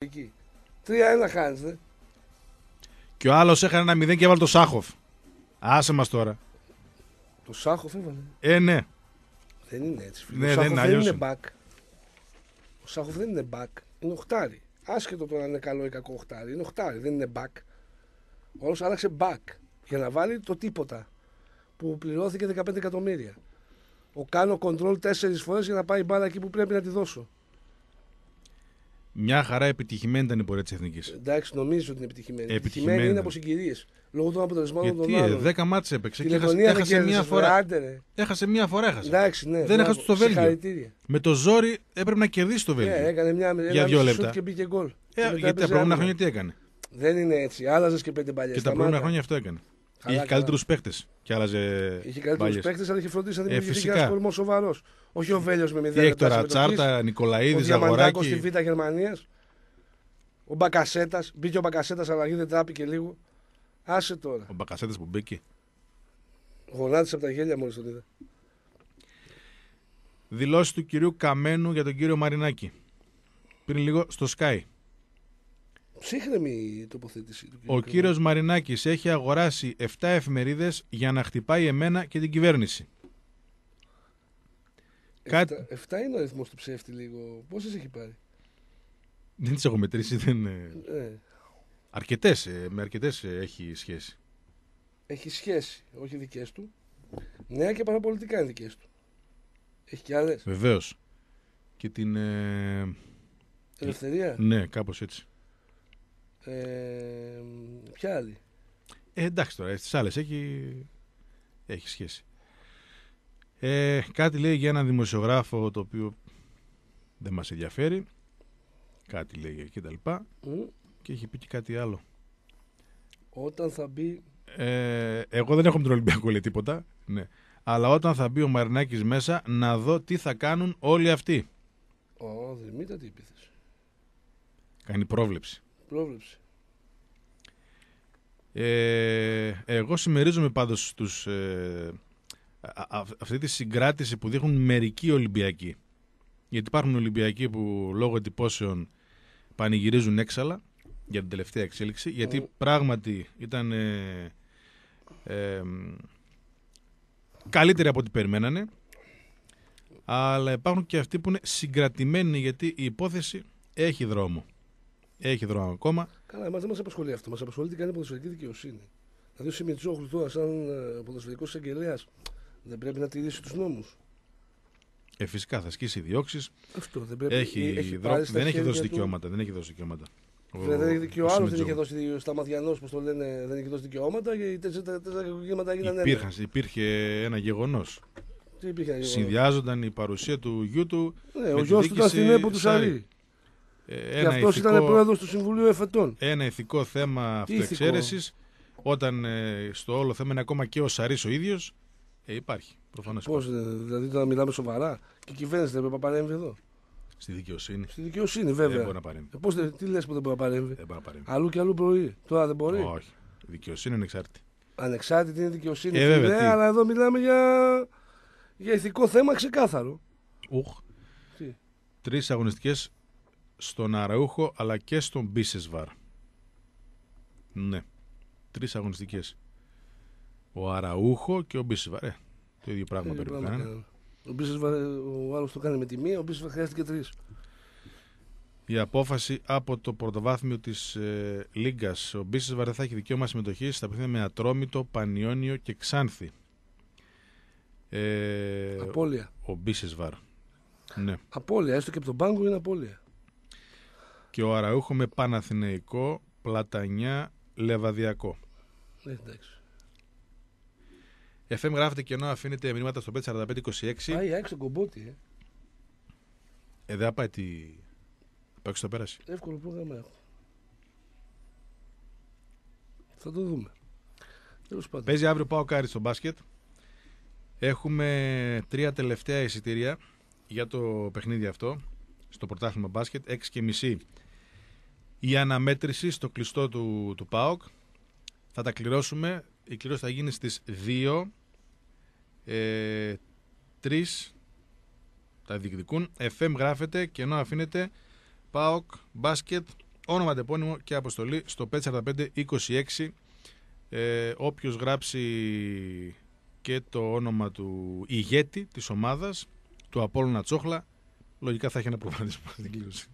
Εκεί. 3-1 χάνεις, δε. Και ο άλλος έχανε 1-0 και έβαλε το Σάχοφ. Άσε μας τώρα. Το Σάχοφ έβαλε. Ναι. Δεν είναι έτσι. Ναι, ο Σάχοφ δεν δεν είναι είναι back. Ο Σάχοφ δεν είναι back. Είναι οχτάρι. Άσχετο τώρα αν είναι καλό ή κακό οχτάρι. Είναι οχτάρι, δεν είναι back. Ο άλλος άλλαξε back για να βάλει το τίποτα που πληρώθηκε 15 εκατομμύρια. Κάνω control 4 φορές για να πάει η μπάλα εκεί που πρέπει να τη δώσω. Μια χαρά επιτυχημένη ήταν η πορεία της Εθνικής. Εντάξει, νομίζω ότι είναι επιτυχημένη. Επιτυχημένη είναι από συγκυρίες. Λόγω των αποτελεσμάτων των Γιατί άλλων. 10 μάτς έπαιξε και έχασε μία φορά. Έχασε μία φορά. Εντάξει, ναι, δεν έχασε στο Βέλγιο. Με το ζόρι έπρεπε να κερδίσει το Βέλγιο. Έκανε για 2 λεπτά. Και μπήκε γκολ. Γιατί τα προηγούμενα χρόνια τι έκανε. Δεν είναι έτσι. Άλλαζε και 5 παλιές. Και τα προηγούμενα χρόνια αυτό έκανε. Είχε καλύτερους παίκτες και άλλαζε. Είχε καλύτερους παίκτες, αλλά είχε φροντίσει να δημιουργηθεί ένας κορμός σοβαρός. Όχι ο Βέλιος με 0 λεπτά. Έχει τώρα Τσάρτα, Νικολαίδης, Αγοράκη. Στη Β' Γερμανίας. Ο Μπακασέτας. Μπήκε ο Μπακασέτας, αλλαγή δεν τράπηκε λίγο. Άσε τώρα. Ο Μπακασέτας που μπήκε. Γονάτισε από τα γέλια μόλις τον είδα. Δηλώσεις του κυρίου Καμένου για τον κύριο Μαρινάκη. Πριν λίγο στο Sky. Ψύχρεμη η τοποθέτηση του Ο κύριος Μαρινάκης έχει αγοράσει 7 εφημερίδες για να χτυπάει εμένα και την κυβέρνηση. 7 είναι ο αριθμός του ψεύτη λίγο. Πόσες έχει πάρει? Δεν τις έχω μετρήσει. Αρκετές, με αρκετές έχει σχέση. Έχει σχέση, όχι δικές του. Νέα και παραπολιτικά είναι δικές του. Έχει και άλλες. Βεβαίως. Και την... Ελευθερία. Ναι, κάπως έτσι. Ποια άλλη? Εντάξει τώρα, στις άλλες έχει σχέση. Κάτι λέει για έναν δημοσιογράφο το οποίο δεν μας ενδιαφέρει. Κάτι λέει και τα λοιπά. Και έχει πει και κάτι άλλο. Όταν θα μπει... εγώ δεν έχω με τον Ολυμπιακό λέει τίποτα. Ναι. Αλλά όταν θα μπει ο Μαρινάκης μέσα να δω τι θα κάνουν όλοι αυτοί. Δερμήτα τι επίθεση. Κάνει πρόβλεψη. Εγώ συμμερίζομαι πάντως στους, αυτή τη συγκράτηση που δείχνουν μερικοί Ολυμπιακοί. Γιατί υπάρχουν Ολυμπιακοί που λόγω εντυπώσεων πανηγυρίζουν έξαλα για την τελευταία εξέλιξη. Γιατί πράγματι ήταν καλύτεροι από ό,τι περιμένανε. Αλλά υπάρχουν και αυτοί που είναι συγκρατημένοι γιατί η υπόθεση έχει δρόμο. Έχει δρόμο ακόμα. Καλά, εμάς δεν μας απασχολεί αυτό. Μας απασχολεί τι κάνει η ποδοσφαιρική δικαιοσύνη. Δηλαδή ο Σιμιτσόγλου τώρα, σαν ποδοσφαιρικός εισαγγελέας, δεν πρέπει να τηρήσει τους νόμους. Φυσικά θα ασκήσει διώξεις. Αυτό δεν πρέπει. Δεν έχει δώσει δικαιώματα. Δεν έχει δώσει δικαιώματα. Και ο άλλος δεν είχε δώσει στα Μαδιανός, πώς το λένε, δεν είχε δώσει δικαιώματα και οι 4 δικαιώματα έγιναν ένα. Υπήρχε ένα γεγονός. Τι υπήρχε ένα γεγονός? Συνδυάζονταν η παρουσία του γιού του. Ναι, ο γιος του ήταν στην ΕΠΟ του Σαρή. Και αυτός ήταν πρόεδρος του Συμβουλίου Εφετών. Ένα ηθικό θέμα αυτοεξαίρεσης. Όταν στο όλο θέμα είναι ακόμα και ο Σαρής ο ίδιος, υπάρχει. Προφανώς. Πώς, δηλαδή τώρα μιλάμε σοβαρά. Και η κυβέρνηση δεν πρέπει να παρέμβει εδώ. Στη δικαιοσύνη. Στη δικαιοσύνη, βέβαια. Δεν μπορεί να παρέμβει. Τι λες που δεν μπορεί να παρέμβει? Δεν μπορεί να παρέμβει. Αλλού και αλλού μπορεί. Τώρα δεν μπορεί. Όχι. Η δικαιοσύνη είναι ανεξάρτητη. Ανεξάρτητη είναι η δικαιοσύνη. Βέβαια, αλλά εδώ μιλάμε για ηθικό θέμα ξεκάθαρο. 3 αγωνιστικές στον Αραούχο αλλά και στον Μπίσεσβαρ. Ναι. 3 αγωνιστικές. Ο Αραούχο και ο Μπίσεσβαρ. Το ίδιο πράγμα περίπου κάνανε. Ο Μπίσεσβαρ, ο άλλος το κάνει με τη μία, ο Μπίσεσβαρ χρειάστηκε 3. Η απόφαση από το πρωτοβάθμιο της Λίγκας. Ο Μπίσεσβαρ δεν θα έχει δικαίωμα συμμετοχής στα παιχνίδια με Ατρόμητο, Πανιόνιο και Ξάνθη. Απώλεια. Ο Μπίσεσβαρ. Ναι. Απώλεια, έστω και από τον πάγκο είναι απώλεια. Και ο Αραούχο με Παναθηναϊκό, Πλατανιά, Λεβαδιακό. Εντάξει. FM γράφεται και ενώ αφήνεται μηνύματα στο 54526. Πάει άξιο κομπότη, δεν θα πάει έξω θα πέρασε. Εύκολο πρόγραμμα έχω. Θα το δούμε. Παίζει αύριο πάω Κάρι στο μπάσκετ. Έχουμε 3 τελευταία εισιτήρια για το παιχνίδι αυτό στο πρωτάθλημα μπάσκετ. 6:30 η αναμέτρηση στο κλειστό του ΠΑΟΚ. Θα τα κληρώσουμε. Η κλήρωση θα γίνει στις 2. 3 τα διεκδικούν. FM γράφεται και ενώ αφήνεται ΠΑΟΚ μπάσκετ όνομα αντεπώνυμο και αποστολή στο 54526. Όποιος γράψει και το όνομα του ηγέτη της ομάδας, του Απόλλωνα Τσόχλα, λογικά θα έχει ένα προβάδισμα στην κλήρωση.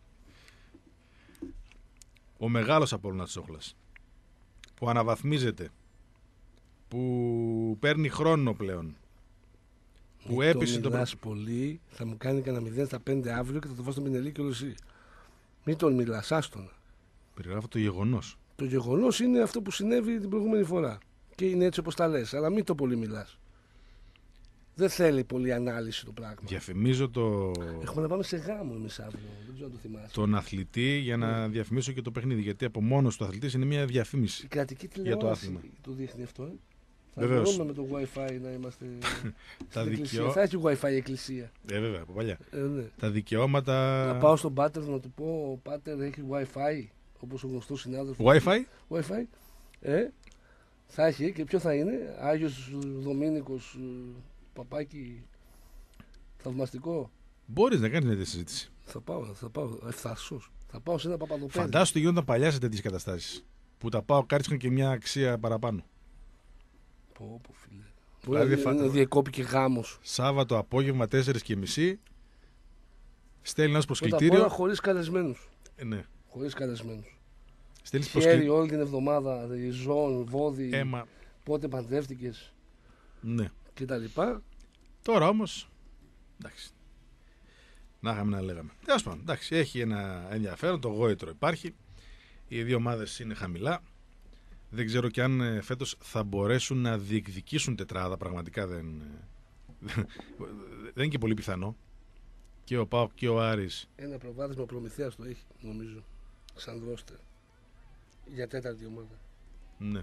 Ο μεγάλος Απόλλωνας Τσόχλας, που αναβαθμίζεται, που παίρνει χρόνο πλέον, που έπεισε το μιλάς πολύ, θα μου κάνει κανένα 0-5 αύριο και θα το βάζω στον Πινελή και όλο εσύ. Μην τον μιλάς, άστον. Περιγράφω το γεγονός. Το γεγονός είναι αυτό που συνέβη την προηγούμενη φορά. Και είναι έτσι όπως τα λες, αλλά μην το πολύ μιλάς. Δεν θέλει πολύ ανάλυση το πράγμα. Διαφημίζω το. Έχουμε να πάμε σε γάμο εμείς αύριο. Δεν ξέρω αν το θυμάσαι. Τον αθλητή για να διαφημίσω και το παιχνίδι. Γιατί από μόνος του αθλητής είναι μια διαφήμιση. Η κρατική τηλεόραση το δείχνει αυτό. Θα μπορούμε με το Wi-Fi να είμαστε. Τα δικαιώματα. Θα έχει Wi-Fi η εκκλησία. Βέβαια, από παλιά. Ναι. Τα δικαιώματα. Να πάω στον Πάτερ να του πω: ο Πάτερ έχει Wi-Fi. Όπως ο γνωστός συνάδελφος. Wi-Fi. Θα έχει και ποιο θα είναι, Άγιος Δομήνικος Παπάκι, θαυμαστικό. Μπορείς να κάνεις μια τέτοια συζήτηση. Θα πάω ευθαρσός. Θα πάω σε ένα Παπαδοπέδι. Φαντάσου τι γινόταν παλιά σε τέτοιες καταστάσεις. Που τα πάω κάρισκαν και μια αξία παραπάνω. Πω φίλε. Δηλαδή να διεκόπηκε γάμος. Σάββατο απόγευμα 4:30. Στέλνει ένας προσκλητήριο. Πρώτα χωρίς καλεσμένους. Ναι. Χωρίς καλεσμένους. Χέρι όλη την εβδομάδα, ζώων, βόδι, πότε παντρεύτηκες. Ναι. Και τα λοιπά. Τώρα όμως, εντάξει, να είχαμε να λέγαμε. Τέλος πάντων, εντάξει, έχει ένα ενδιαφέρον, το γόητρο υπάρχει. Οι δύο ομάδες είναι χαμηλά. Δεν ξέρω και αν φέτος θα μπορέσουν να διεκδικήσουν τετράδα. Πραγματικά δεν είναι και πολύ πιθανό. Και ο ΠΑΟΚ και ο Άρης. Ένα προβάδισμα Προμηθέας το έχει, νομίζω, σαν ρόστερ. Για τέταρτη ομάδα. Ναι.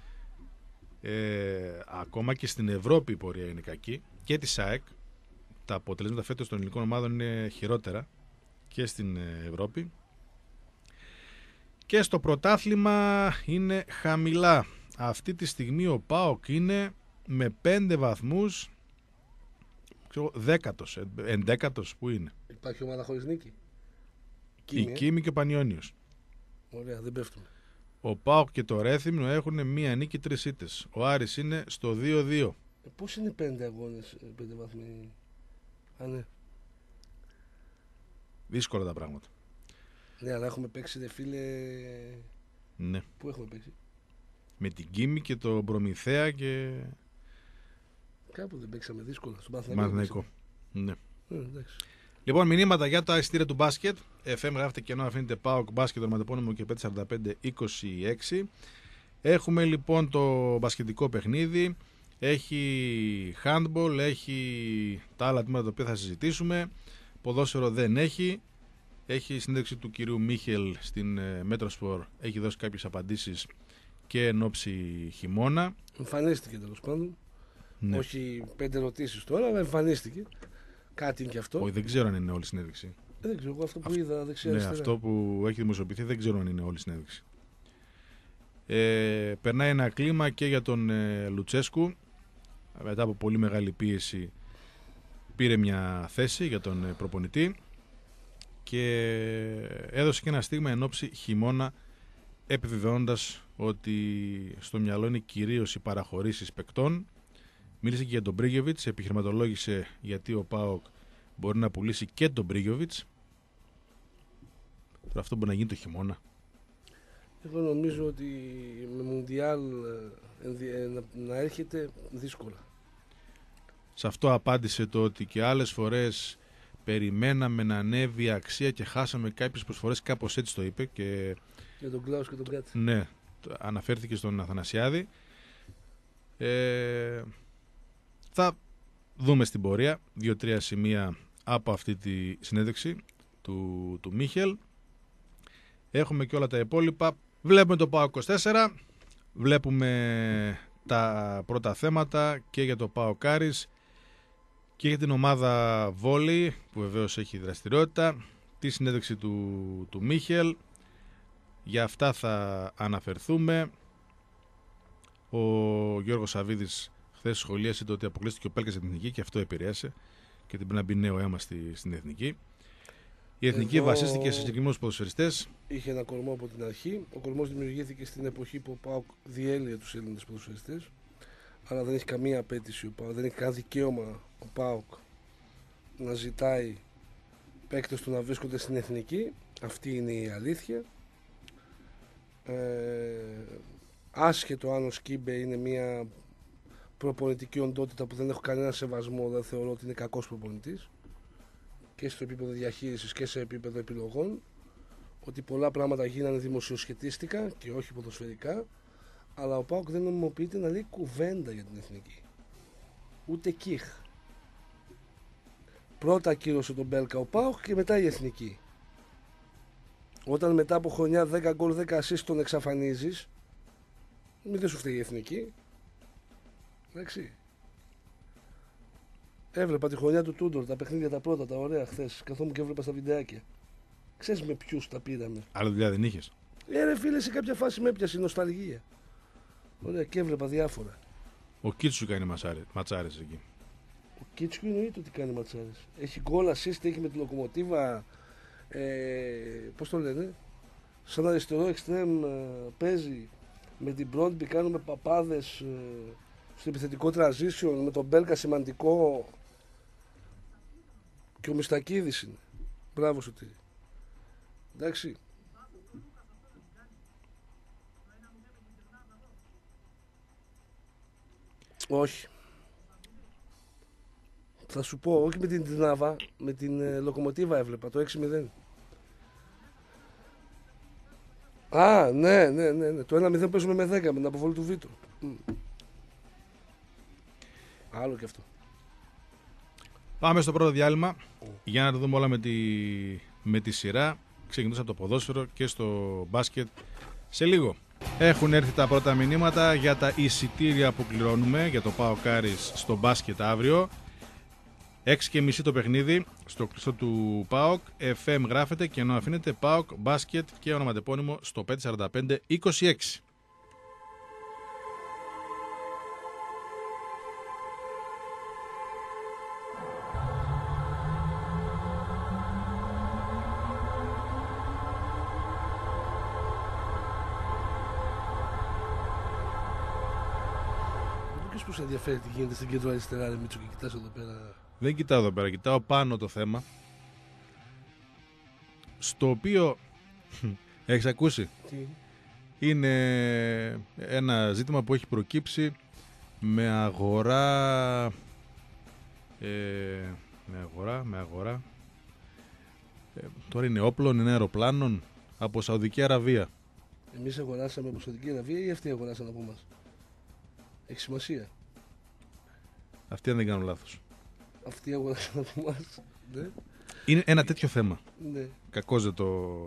Ακόμα και στην Ευρώπη η πορεία είναι κακή. Και τη ΣΑΕΚ. Τα αποτελέσματα φέτος των ελληνικών ομάδων είναι χειρότερα και στην Ευρώπη. Και στο πρωτάθλημα είναι χαμηλά. Αυτή τη στιγμή ο ΠΑΟΚ είναι με 5 βαθμούς 10ος, 11ος που είναι. Υπάρχει ομάδα χωρίς νίκη. Η Κίμη και ο Πανιόνιος. Ωραία, δεν πέφτουμε. Ο ΠΑΟΚ και το Ρέθυμνο έχουν μία νίκη, 3 ήττες. Ο Άρης είναι στο 2-2. Πώς είναι 5 αγώνες, 5 βαθμοί? Ναι. Δύσκολα τα πράγματα. Ναι, αλλά έχουμε παίξει, δε φίλε. Ναι. Πού έχουμε παίξει? Με την Κίμη και τον Προμηθέα και. Κάπου δεν παίξαμε δύσκολα. Στον Παναθηναϊκό. Ναι. Εντάξει. Λοιπόν, μηνύματα για τα εισιτήρια του μπάσκετ. FM γράφετε και ενώ αφήνετε ΠΑΟΚ μπάσκετ ονοματεπώνυμο και 545-26. Έχουμε λοιπόν το μπασκετικό παιχνίδι. Έχει handball, έχει τα άλλα τμήματα τα οποία θα συζητήσουμε. Ποδόσφαιρο δεν έχει. Έχει συνέντευξη του κυρίου Μίχελ στην Μέτροσπορ. Έχει δώσει κάποιες απαντήσεις και εν ώψη χειμώνα. Εμφανίστηκε τέλος πάντων. Ναι. Όχι 5 ερωτήσεις τώρα, αλλά εμφανίστηκε. Κάτι είναι και αυτό. Όχι, δεν ξέρω αν είναι όλη η συνέντευξη. Δεν ξέρω, εγώ αυτό που είδα δεξιά. Ναι, αυτό που έχει δημοσιοποιηθεί δεν ξέρω αν είναι όλη η συνέντευξη. Περνάει ένα κλίμα και για τον Λουτσέσκου. Μετά από πολύ μεγάλη πίεση πήρε μια θέση για τον προπονητή και έδωσε και ένα στίγμα εν ώψη χειμώνα, επιβεβαιώνοντας ότι στο μυαλό είναι κυρίως οι παραχωρήσεις παικτών. Μίλησε και για τον Μπρίγεβιτς, επιχειρηματολόγησε γιατί ο ΠΑΟΚ μπορεί να πουλήσει και τον Μπρίγεβιτς. Τώρα αυτό μπορεί να γίνει το χειμώνα. Εγώ νομίζω ότι με Μουντιάλ να έρχεται δύσκολα. Σε αυτό απάντησε το ότι και άλλες φορές περιμέναμε να ανέβει η αξία και χάσαμε κάποιες προσφορές, κάπως έτσι το είπε. Και για τον Κλάους και τον Κάτση. Ναι, αναφέρθηκε στον Αθανασιάδη. Θα δούμε στην πορεία 2-3 σημεία από αυτή τη συνέντευξη του Μίχελ. Έχουμε και όλα τα υπόλοιπα. Βλέπουμε το ΠΑΟΚ 24. Βλέπουμε τα πρώτα θέματα και για το ΠΑΟΚ Άρης και για την ομάδα Βόλι που βεβαίως έχει δραστηριότητα. Τη συνέντευξη του Μίχελ. Για αυτά θα αναφερθούμε. Ο Γιώργος Σαββίδης χθες σχολίασε το ότι αποκλείστηκε ο Πέλκας στην Εθνική και αυτό επηρέασε και την πρέπει να μπει νέο αίμα στην Εθνική. Η εθνική Εδώ βασίστηκε σε συγκεκριμένους ποδοσφαιριστές. είχε ένα κορμό από την αρχή. Ο κορμός δημιουργήθηκε στην εποχή που ο ΠΑΟΚ διέλυε τους Έλληνες ποδοσφαιριστές. Αλλά δεν έχει καμία απέτηση ο ΠΑΟΚ, δεν έχει κανένα δικαίωμα ο ΠΑΟΚ να ζητάει παίκτες του να βρίσκονται στην εθνική. Αυτή είναι η αλήθεια. Άσχετο αν ο Σκίμπε είναι μια προπονητική οντότητα που δεν έχω κανένα σεβασμό, δεν θεωρώ ότι είναι κακός προπονητής και στο επίπεδο διαχείρισης και σε επίπεδο επιλογών, ότι πολλά πράγματα γίνανε δημοσιοσχετίστικα και όχι ποδοσφαιρικά, αλλά ο ΠΑΟΚ δεν νομιμοποιείται να λέει κουβέντα για την εθνική, ούτε κιχ. Πρώτα ακύρωσε τον Μπέλκα ο ΠΑΟΚ και μετά η εθνική. Όταν μετά από χρονιά 10 γκολ 10 assist τον εξαφανίζεις, μην δεν σου φταίει η εθνική. Εντάξει. Έβλεπα τη χρονιά του Τούντορ, τα παιχνίδια τα πρώτα, τα ωραία χθες. Καθόμουν και έβλεπα στα βιντεάκια. Ξέρεις με ποιους τα πήραμε. Άλλη δουλειά δεν είχες. Ρε φίλε, σε κάποια φάση με έπιασε η νοσταλγία. Ωραία, και έβλεπα διάφορα. Ο Κίτσου κάνει ματσάρες εκεί. Ο Κίτσου εννοείται ότι κάνει ματσάρες. Έχει γκολ assist, έχει με τη Λοκομοτίβα. Πώς το λένε, σαν αριστερό εξτρέμ παίζει με την Μπρόντμπι, κάνουμε παπάδες στο επιθετικό transition, με τον Μπέλκα σημαντικό, και ο Μιστακίδης είναι. Μπράβο Σωτήρη. Εντάξει. Όχι. Θα σου πω, όχι με την Τρινάβα, με την Λοκομοτίβα έβλεπα, το 6-0. Α, ναι. Το 1-0 παίζουμε με 10 με την αποβολή του Βίτου. Άλλο και αυτό. Πάμε στο πρώτο διάλειμμα για να το δούμε όλα με τη σειρά. Ξεκινώντας από το ποδόσφαιρο και στο μπάσκετ σε λίγο. Έχουν έρθει τα πρώτα μηνύματα για τα εισιτήρια που κληρώνουμε για το ΠΑΟΚ Άρης στο μπάσκετ αύριο. 6:30 το παιχνίδι στο κλειστό του ΠΑΟΚ. FM γράφεται και ενώ αφήνεται ΠΑΟΚ μπάσκετ και ονοματεπώνυμο στο 545-26. Ποιος που σε ενδιαφέρει τι γίνεται στην κέντρο αριστερά, ρε Μίτσο, και κοιτάς εδώ πέρα. Δεν κοιτάω εδώ πέρα, κοιτάω πάνω το θέμα. Στο οποίο έχεις ακούσει. Τι? Είναι ένα ζήτημα που έχει προκύψει με αγορά. Με αγορά. Τώρα είναι όπλων, είναι αεροπλάνων από Σαουδική Αραβία. Εμείς αγοράσαμε από Σαουδική Αραβία ή αυτοί αγοράσαν από μας? Έχει σημασία. Αυτοί αν δεν κάνω λάθος. Αυτοί αγοράσαν από μας. Ναι. Είναι ένα τέτοιο θέμα. Ναι. Κακώς δεν το...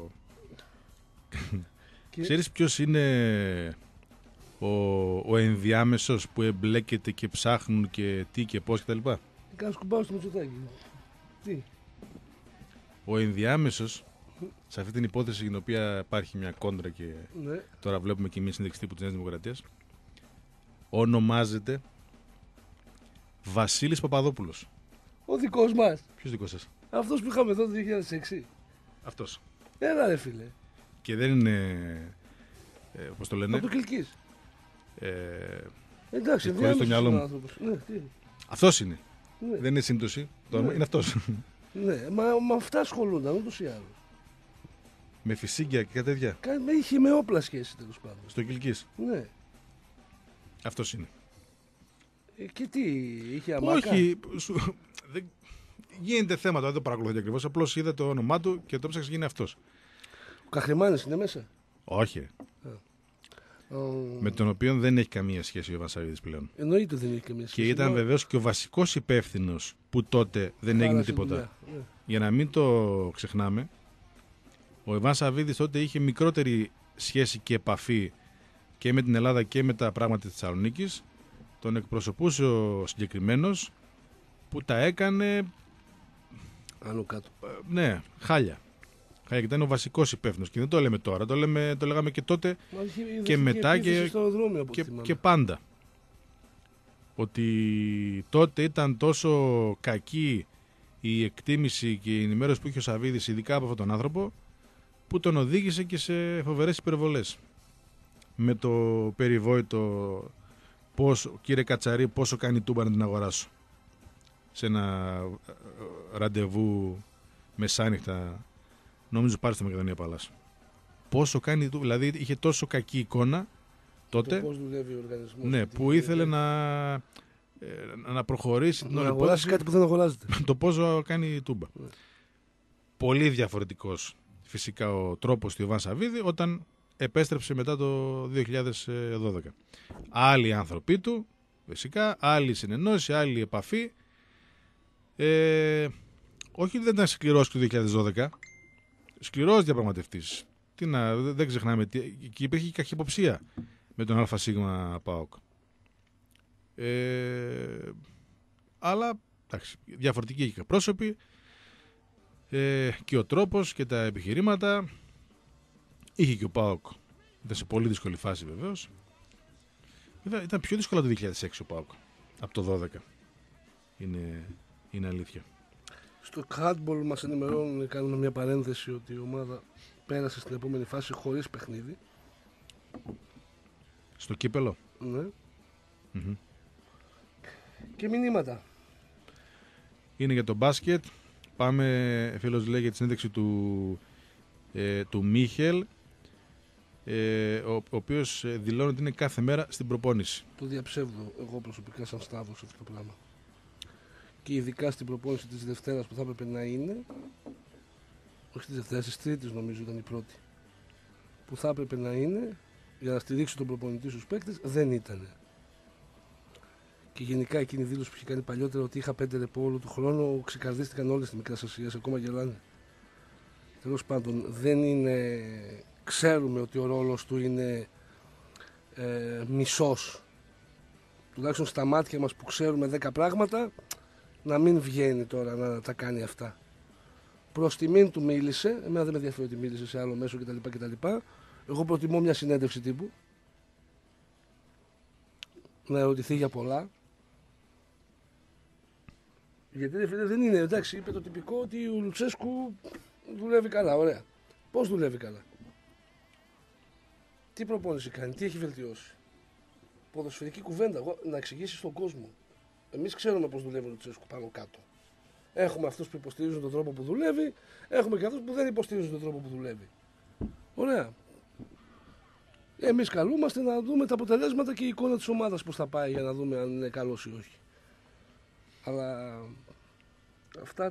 Και... Ξέρεις ποιος είναι ο ενδιάμεσος που εμπλέκεται και ψάχνουν και τι και πώς κτλ. Κάνω σκουμπάω στο Μητσοτάκη. Τι? Ο ενδιάμεσος σε αυτή την υπόθεση στην οποία υπάρχει μια κόντρα και Ναι. τώρα βλέπουμε και μια συνδεξή τύπου της Νέας Δημοκρατίας, ονομάζεται Βασίλης Παπαδόπουλος. Ο δικός μας. Ποιος δικός σας? Αυτός που είχαμε εδώ το 2006. Αυτός. Έλα ρε φίλε. Και δεν είναι, πώς το λένε, Από το Κιλκής. Εντάξει, χωρίς το μυαλό μου. άνθρωπος. Ναι, τι? Αυτός είναι. Ναι. Δεν είναι σύμπτωση. Το όνομα Ναι. είναι αυτός. Ναι, μα αυτά ασχολούνταν ούτως ή άλλως. Με φυσίγγια και τέτοια. Είχε με όπλα σχέση τέλος πάντων. Στο Κιλκής. Ναι. Αυτός είναι. Και τι, είχε αμάκα? Όχι. Δεν... Γίνεται θέμα, δεν το παρακολουθώ ακριβώς. Απλώς είδα το όνομά του και το ψάξα και είναι αυτός. Ο Καχρημάνης είναι μέσα. Όχι. Με τον οποίο δεν έχει καμία σχέση ο Βασαρίδης πλέον. Εννοείται δεν έχει καμία σχέση. Και ήταν βεβαίως και ο βασικός υπεύθυνος που τότε δεν έγινε τίποτα. Ναι. Για να μην το ξεχνάμε, ο Ιβάν Σαββίδης τότε είχε μικρότερη σχέση και επαφή και με την Ελλάδα και με τα πράγματα της Θεσσαλονίκης. Τον εκπροσωπούσε ο συγκεκριμένος που τα έκανε. Άνω κάτω. Ναι, χάλια. Και ήταν ο βασικός υπεύθυνος. Και δεν το λέμε τώρα, το λέγαμε και τότε και μετά και πάντα. Ότι τότε ήταν τόσο κακή η εκτίμηση και η ενημέρωση που είχε ο Σαββίδης, ειδικά από αυτόν τον άνθρωπο, που τον οδήγησε και σε φοβερές υπερβολές. Με το περιβόητο, κύριε Κατσαρή, πόσο κάνει τούμπα να την αγοράσω. Σε ένα ραντεβού μεσάνυχτα, νομίζω πάρει στο Μακεδονία Παλάς. Πόσο κάνει τούμπα, δηλαδή είχε τόσο κακή εικόνα τότε, πώς δουλεύει ο οργανισμός. ναι, που ήθελε να προχωρήσει να αγοράσει κάτι που δεν αγοράζεται. Το πόσο κάνει τούμπα. Ναι. Πολύ διαφορετικός φυσικά ο τρόπος του Ιβάν Σαββίδη όταν επέστρεψε μετά το 2012. Άλλοι άνθρωποι του, φυσικά, άλλη συνεννόηση, άλλη επαφή. Όχι, δεν ήταν σκληρός το 2012. Σκληρός διαπραγματευτής. Δεν ξεχνάμε, και υπήρχε και καχυποψία με τον ΑΣ ΠΑΟΚ. Αλλά εντάξει, διαφορετικοί και πρόσωποι, και ο τρόπος και τα επιχειρήματα. Είχε και ο ΠΑΟΚ, ήταν σε πολύ δύσκολη φάση βεβαίως. Βέβαια ήταν πιο δύσκολο το 2006 ο ΠΑΟΚ από το 2012. Είναι αλήθεια. Στο handball μας ενημερώνουν, κάνουμε μια παρένθεση, ότι η ομάδα πέρασε στην επόμενη φάση χωρίς παιχνίδι. Στο κύπελο. Ναι. Mm-hmm. Και μηνύματα. Είναι για το μπάσκετ. Πάμε, φίλος λέει, για τη συνέντευξη του Μίχελ, ο οποίος δηλώνει ότι είναι κάθε μέρα στην προπόνηση. Το διαψεύδω εγώ προσωπικά σαν Σταύρος αυτό το πράγμα. Και ειδικά στην προπόνηση της Δευτέρας που θα έπρεπε να είναι, όχι της Δευτέρας, της Τρίτης νομίζω ήταν η πρώτη, που θα έπρεπε να είναι για να στηρίξει τον προπονητή στους παίκτες, δεν ήταν. Και γενικά εκείνη η δήλωση που είχε κάνει παλιότερα, ότι είχα 5 ρεπό όλο του χρόνου, ξεκαρδίστηκαν όλες τις μικρές ασίες, ακόμα γελάνε. Τέλος πάντων, δεν είναι. Ξέρουμε ότι ο ρόλος του είναι μισός. Τουλάχιστον στα μάτια μας που ξέρουμε 10 πράγματα, να μην βγαίνει τώρα να τα κάνει αυτά. Προς τιμήν του μίλησε, εμένα δεν με ενδιαφέρει ότι μίλησε σε άλλο μέσο κτλ. Εγώ προτιμώ μια συνέντευξη τύπου, να ερωτηθεί για πολλά. Γιατί δεν είναι, εντάξει, είπε το τυπικό ότι ο Λουτσέσκου δουλεύει καλά, ωραία. Πώς δουλεύει καλά? Τι προπόνηση κάνει, τι έχει βελτιώσει? Ποδοσφαιρική κουβέντα, να εξηγήσει στον κόσμο. Εμείς ξέρουμε πώς δουλεύει ο Λουτσέσκου πάνω κάτω. Έχουμε αυτούς που υποστηρίζουν τον τρόπο που δουλεύει, έχουμε και αυτούς που δεν υποστηρίζουν τον τρόπο που δουλεύει. Ωραία. Εμείς καλούμαστε να δούμε τα αποτελέσματα και η εικόνα της ομάδας πώς θα πάει, για να δούμε αν είναι καλός ή όχι. Αλλά αυτά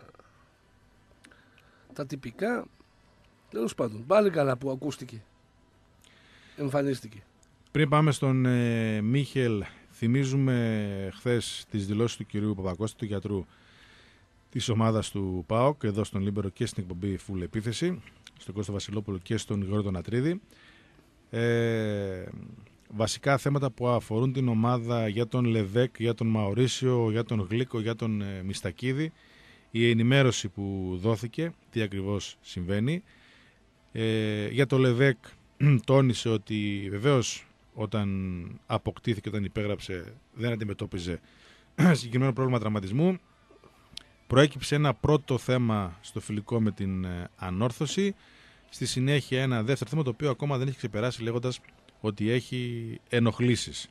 τα τυπικά, τέλος πάντων, πάλι καλά που ακούστηκε, εμφανίστηκε. Πριν πάμε στον Μίχελ, θυμίζουμε χθες τις δηλώσεις του κυρίου Παπακώστη, του γιατρού της ομάδας του ΠΑΟΚ, εδώ στον Λίμπερο και στην εκπομπή Full Επίθεση, στον Κώστο Βασιλόπουλο και στον Γεώργιο Νατρίδη. Βασικά θέματα που αφορούν την ομάδα, για τον Λεβέκ, για τον Μαουρίσιο, για τον Γλίκο, για τον Μιστακίδη, η ενημέρωση που δόθηκε, τι ακριβώς συμβαίνει. Για τον Λεβέκ τόνισε ότι βεβαίως όταν αποκτήθηκε, όταν υπέγραψε, δεν αντιμετώπιζε συγκεκριμένο πρόβλημα τραυματισμού. Προέκυψε ένα πρώτο θέμα στο φιλικό με την Ανόρθωση. Στη συνέχεια ένα δεύτερο θέμα, το οποίο ακόμα δεν έχει ξεπεράσει, λέγοντας ότι έχει ενοχλήσεις.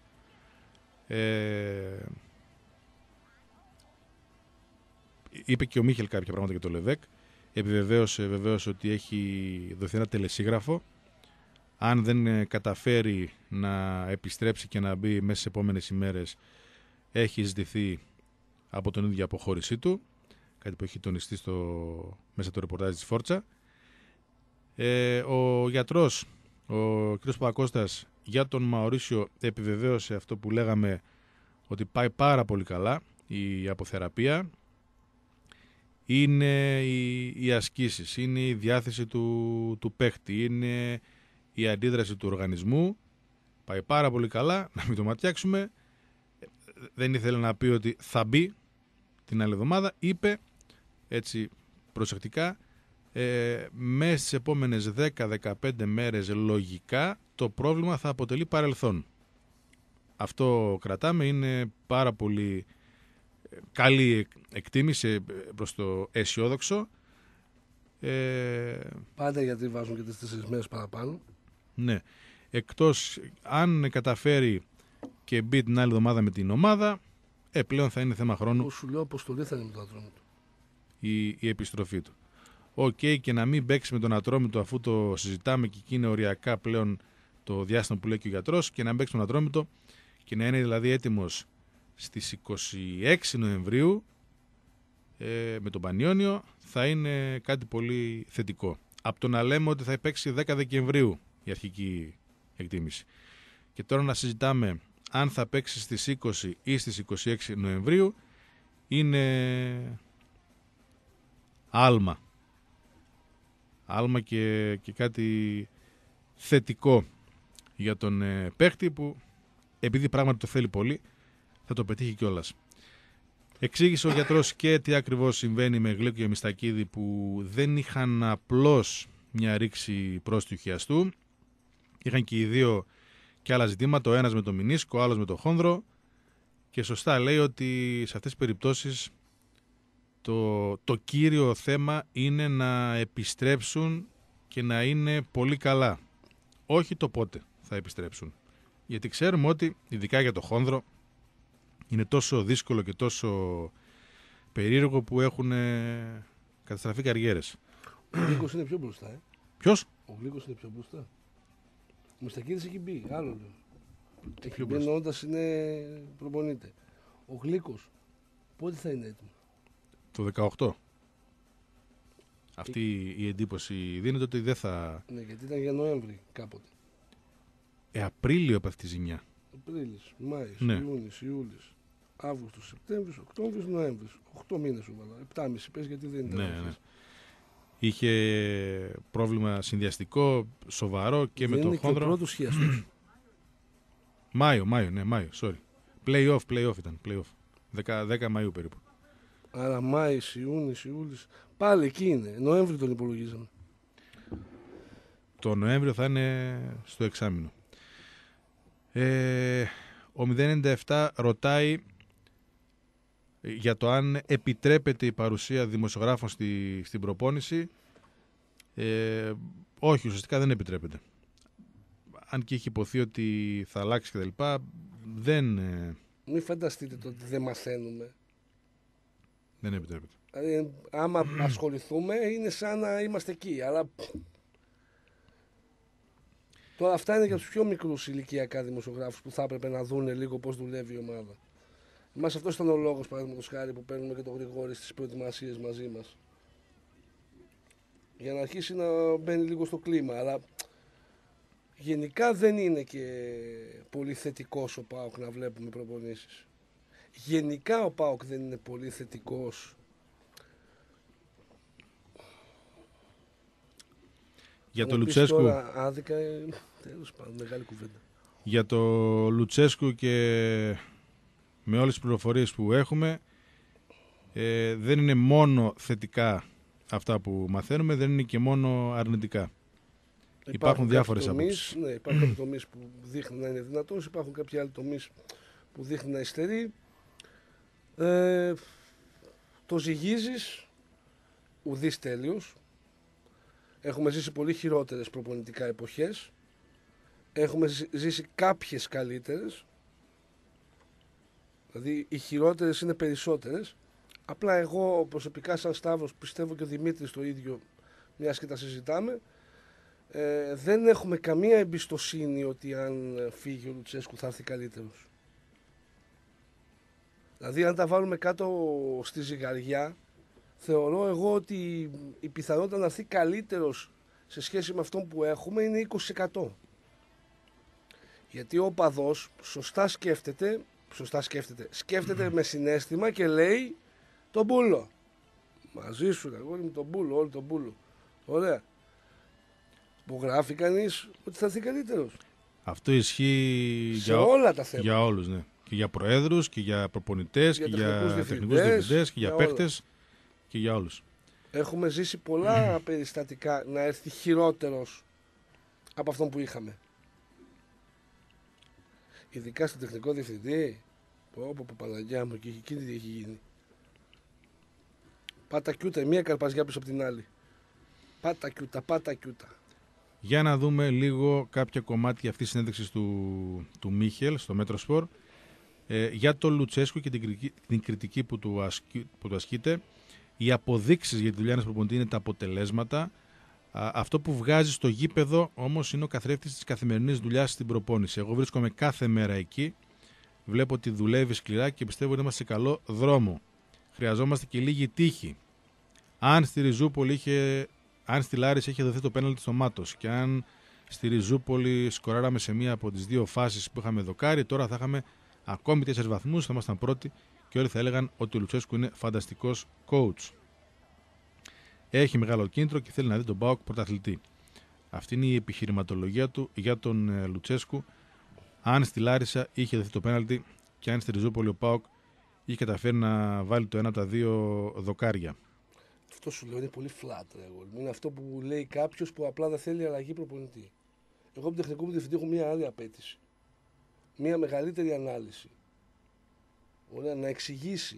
Είπε και ο Μίχελ κάποια πράγματα για το Λεβέκ. Επιβεβαίωσε βεβαίως ότι έχει δοθεί ένα τελεσίγραφο. Αν δεν καταφέρει να επιστρέψει και να μπει μέσα στις επόμενες ημέρες, έχει ζητηθεί από τον ίδιο αποχώρησή του. Κάτι που έχει τονιστεί μέσα το ρεπορτάζ της Φόρτσα. Ο γιατρός, ο κ. Παπακώστας, για τον Μαουρίσιο επιβεβαίωσε αυτό που λέγαμε, ότι πάει πάρα πολύ καλά η αποθεραπεία. Είναι οι ασκήσεις, είναι η διάθεση του παίχτη, είναι η αντίδραση του οργανισμού. Πάει πάρα πολύ καλά, να μην το ματιάξουμε. Δεν ήθελε να πει ότι θα μπει την άλλη εβδομάδα. Είπε έτσι προσεκτικά, μέσα στις επόμενες 10-15 μέρες λογικά το πρόβλημα θα αποτελεί παρελθόν. Αυτό κρατάμε, είναι πάρα πολύ καλή εκτίμηση προς το αισιόδοξο. Πάντα γιατί βάζουν και τις 4 μέρες παραπάνω. Ναι. Εκτός αν καταφέρει και μπει την άλλη εβδομάδα με την ομάδα, πλέον θα είναι θέμα χρόνου. Όπως σου λέω, αποστολή θα είναι με τον Ατρόμητο. Η επιστροφή του. Και να μην παίξει με τον Ατρόμητο, αφού το συζητάμε και εκεί είναι οριακά πλέον το διάστημα που λέει και ο γιατρός, και να μην παίξει με τον Ατρόμητο και να είναι δηλαδή έτοιμος στις 26 Νοεμβρίου με τον Πανιόνιο, θα είναι κάτι πολύ θετικό. Από το να λέμε ότι θα παίξει 10 Δεκεμβρίου η αρχική εκτίμηση. Και τώρα να συζητάμε αν θα παίξει στις 20 ή στις 26 Νοεμβρίου, είναι άλμα και κάτι θετικό για τον παίχτη, που επειδή πράγματι το θέλει πολύ θα το πετύχει κιόλας. Εξήγησε ο γιατρός και τι ακριβώς συμβαίνει με Γλίκο και Μιστακίδη, που δεν είχαν απλώς μια ρήξη πρόστιου χιαστού, είχαν και οι δύο και άλλα ζητήματα, ο ένας με το μηνίσκο, ο άλλος με το χόνδρο, και σωστά λέει ότι σε αυτές τις περιπτώσεις το κύριο θέμα είναι να επιστρέψουν και να είναι πολύ καλά. Όχι το πότε θα επιστρέψουν. Γιατί ξέρουμε ότι ειδικά για το χόνδρο είναι τόσο δύσκολο και τόσο περίεργο που έχουν καταστραφεί καριέρες. Ο Γλίκος είναι πιο μπροστά. Ποιος? Ο Γλίκος είναι πιο μπροστά. Ο Μιστακίδης έχει μπει, άλλο λέω. Έχει πιο μπει μπροστά. εννοώντας είναι προπονείται. Ο Γλίκος πότε θα είναι έτοιμο? Το 18. Αυτή η εντύπωση δίνεται ότι δεν θα... Ναι, γιατί ήταν για Νοέμβρη κάποτε. Απρίλιο από αυτή τη ζημιά. Απρίλης, Μάης, Ναι. Ιούνις, Ιούλης, Αύγουστος, Σεπτέμβρης, Οκτώβρης, Νοέμβρης. 8 μήνες σου βάλα. 7,5 πες γιατί δεν ήταν. Ναι. Είχε πρόβλημα συνδυαστικό, σοβαρό και με δεν το είναι χόνδρο. Και ο πρώτος χιαστός. Μάιο, sorry. Play-off ήταν. 10 Μαΐου περίπου. Άρα Μάης, Ιούνις, Ιούλης. Πάλι εκεί είναι. Νοέμβρη τον υπολογίζαμε. Το Νοέμβριο θα είναι στο εξάμηνο. Ο 097 ρωτάει για το αν επιτρέπεται η παρουσία δημοσιογράφων στην προπόνηση. Όχι, ουσιαστικά δεν επιτρέπεται. Αν και έχει υποθεί ότι θα αλλάξει κτλ. Δεν Μην φανταστείτε το ότι δεν μαθαίνουμε. επιτρέπεται. Δηλαδή, άμα ασχοληθούμε είναι σαν να είμαστε εκεί. Αλλά τώρα αυτά είναι για τους πιο μικρούς ηλικιακά δημοσιογράφους που θα έπρεπε να δούνε λίγο πώς δουλεύει η ομάδα. Εμάς αυτός ήταν ο λόγος, παραδείγματος χάρη, που παίρνουμε και τον Γρηγόρη στις προετοιμασίες μαζί μας. Για να αρχίσει να μπαίνει λίγο στο κλίμα. Αλλά γενικά δεν είναι και πολύ θετικός ο ΠΑΟΚ να βλέπουμε προπονήσεις. Γενικά ο ΠΑΟΚ δεν είναι πολύ θετικός. Για Να το πεις Λουτσέσκου. Τώρα άδικα, τέλος πάντων, μεγάλη κουβέντα. Για το Λουτσέσκου και με όλες τις πληροφορίες που έχουμε, δεν είναι μόνο θετικά αυτά που μαθαίνουμε, δεν είναι και μόνο αρνητικά. Υπάρχουν διάφορες απόψεις. Ναι, υπάρχουν κάποιοι τομείς που δείχνουν να είναι δυνατός, υπάρχουν κάποιοι άλλοι τομείς που δείχνουν να υστερεί. Το ζυγίζεις, ουδής τέλειος. Έχουμε ζήσει πολύ χειρότερες προπονητικά εποχές. Έχουμε ζήσει κάποιες καλύτερες. Δηλαδή οι χειρότερες είναι περισσότερες. Απλά εγώ προσωπικά σαν Σταύρος, πιστεύω και ο Δημήτρης το ίδιο, μιας και τα συζητάμε, δεν έχουμε καμία εμπιστοσύνη ότι αν φύγει ο Λουτσέσκου θα έρθει καλύτερος. Δηλαδή αν τα βάλουμε κάτω στη ζυγαριά, θεωρώ εγώ ότι η πιθανότητα να έρθει καλύτερος σε σχέση με αυτόν που έχουμε είναι 20%. Γιατί ο οπαδός σκέφτεται με συναίσθημα και λέει τον Μπούλο. Μαζί σου αγόρι μου τον Μπούλο, όλο τον Μπούλο. Ωραία. Που γράφει κανείς ότι θα έρθει καλύτερος. Αυτό ισχύει Σε όλα τα θέματα. για όλους, ναι. Και για προέδρους και για προπονητές και για τεχνικούς διευθυντές και για παίκτες και για όλους. Έχουμε ζήσει πολλά περιστατικά να έρθει χειρότερος από αυτόν που είχαμε. Ειδικά στον τεχνικό διευθυντή. Πω, Παναγιά μου, και εκείνη τι έχει γίνει. Πάτα κιούτα, μία καρπαζιά πίσω από την άλλη. Πάτα κιούτα. Για να δούμε λίγο κάποια κομμάτια αυτής της συνέντευξης του Μίχελ στο Μέτροσπορ για τον Λουτσέσκου και την κριτική που του ασκείται. Οι αποδείξεις για τη δουλειά ενός προπονητή είναι τα αποτελέσματα. Αυτό που βγάζει στο γήπεδο όμως είναι ο καθρέφτης της καθημερινής δουλειάς στην προπόνηση. Εγώ βρίσκομαι κάθε μέρα εκεί, βλέπω ότι δουλεύει σκληρά και πιστεύω ότι είμαστε σε καλό δρόμο. Χρειαζόμαστε και λίγη τύχη. Αν στη Λάρισα είχε δοθεί το πέναλτι στο Μάτος και αν στη Ριζούπολη σκοράραμε σε μία από τις δύο φάσεις που είχαμε δοκάρει, τώρα θα είχαμε ακόμη 4 βαθμούς, θα ήμασταν πρώτοι και όλοι θα έλεγαν ότι ο Λουτσέσκου είναι φανταστικός coach. Έχει μεγάλο κίνητρο και θέλει να δει τον ΠΑΟΚ πρωταθλητή. Αυτή είναι η επιχειρηματολογία του για τον Λουτσέσκου. Αν στη Λάρισα είχε δοθεί το πέναλτι και αν στη Ριζούπολη ο ΠΑΟΚ είχε καταφέρει να βάλει το ένα από τα δύο δοκάρια. Αυτό σου λέω είναι πολύ flat. Είναι αυτό που λέει κάποιος που απλά δεν θέλει αλλαγή προπονητή. Εγώ από τον τεχνικό μου διευθυντή έχω μία άλλη απέτηση. Μία μεγαλύτερη ανάλυση. Ωραία, να εξηγήσει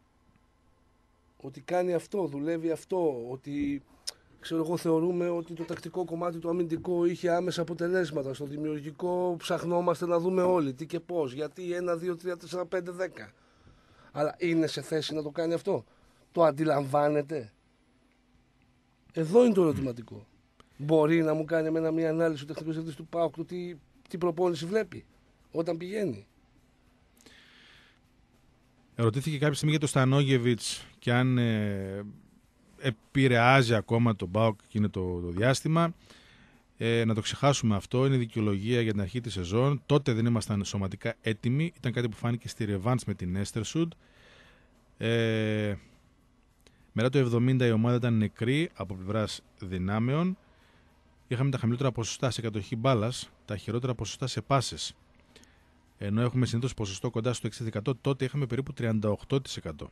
ότι κάνει αυτό, δουλεύει αυτό, ότι ξέρω εγώ θεωρούμε ότι το τακτικό κομμάτι του αμυντικό είχε άμεσα αποτελέσματα. Στο δημιουργικό ψαχνόμαστε να δούμε όλοι τι και πώς, γιατί 1, 2, 3, 4, 5, 10. Αλλά είναι σε θέση να το κάνει αυτό? Το αντιλαμβάνεται? Εδώ είναι το ερωτηματικό. Μπορεί να μου κάνει εμένα μια ανάλυση ο τεχνικός διευθυντής του ΠΑΟΚ του τι προπόνηση βλέπει όταν πηγαίνει? Ερωτήθηκε κάποια στιγμή για το Στανόγεβιτς και αν επηρεάζει ακόμα τον ΠΑΟΚ εκείνο το διάστημα. Να το ξεχάσουμε αυτό, είναι δικαιολογία για την αρχή της σεζόν. Τότε δεν ήμασταν σωματικά έτοιμοι, ήταν κάτι που φάνηκε στη ρεβάνς με την Έστερσουντ. Μετά το 70 η ομάδα ήταν νεκρή από πλευράς δυνάμεων. Είχαμε τα χαμηλότερα ποσοστά σε κατοχή μπάλας, τα χειρότερα ποσοστά σε πάσες. Ενώ έχουμε συνήθως ποσοστό κοντά στο 60%, τότε είχαμε περίπου 38%.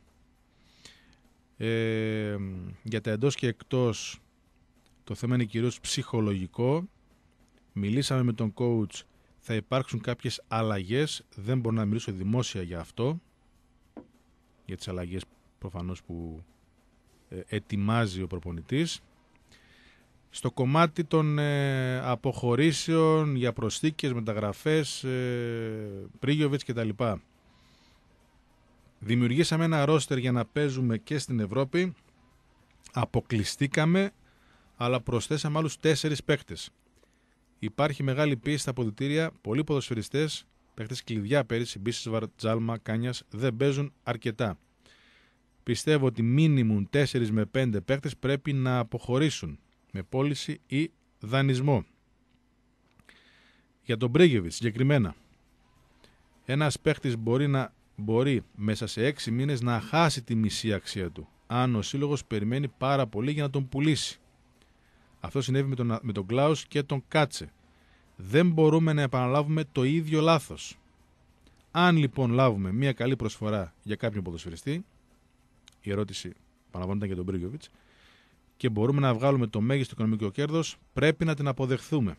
Για τα εντός και εκτός, το θέμα είναι κυρίως ψυχολογικό. Μιλήσαμε με τον coach, θα υπάρξουν κάποιες αλλαγές. Δεν μπορώ να μιλήσω δημόσια για αυτό, για τις αλλαγές προφανώς που ετοιμάζει ο προπονητής. Στο κομμάτι των αποχωρήσεων για προσθήκες, μεταγραφές, Πρίγιοβιτς κτλ. Δημιουργήσαμε ένα ρόστερ για να παίζουμε και στην Ευρώπη. Αποκλειστήκαμε, αλλά προσθέσαμε άλλους 4 παίκτες. Υπάρχει μεγάλη πίεση στα αποδυτήρια. Πολλοί ποδοσφαιριστές, παίκτες κλειδιά πέρυσι, Μπίσεσβαρ, Τζάλμα, Κάνιας, δεν παίζουν αρκετά. Πιστεύω ότι μίνιμουμ 4 με 5 παίκτες πρέπει να αποχωρήσουν με πώληση ή δανεισμό. Για τον Μπρίγεβιτς συγκεκριμένα, ένας παίκτης μπορεί μέσα σε 6 μήνες να χάσει τη μισή αξία του, αν ο σύλλογος περιμένει πάρα πολύ για να τον πουλήσει. Αυτό συνέβη με τον Κλάους και τον Κάτσε. Δεν μπορούμε να επαναλάβουμε το ίδιο λάθος. Αν λοιπόν λάβουμε μια καλή προσφορά για κάποιον ποδοσφαιριστή, η ερώτηση επαναλαμβάνεται για τον Μπρίγεβιτς, και μπορούμε να βγάλουμε το μέγιστο οικονομικό κέρδος, πρέπει να την αποδεχθούμε.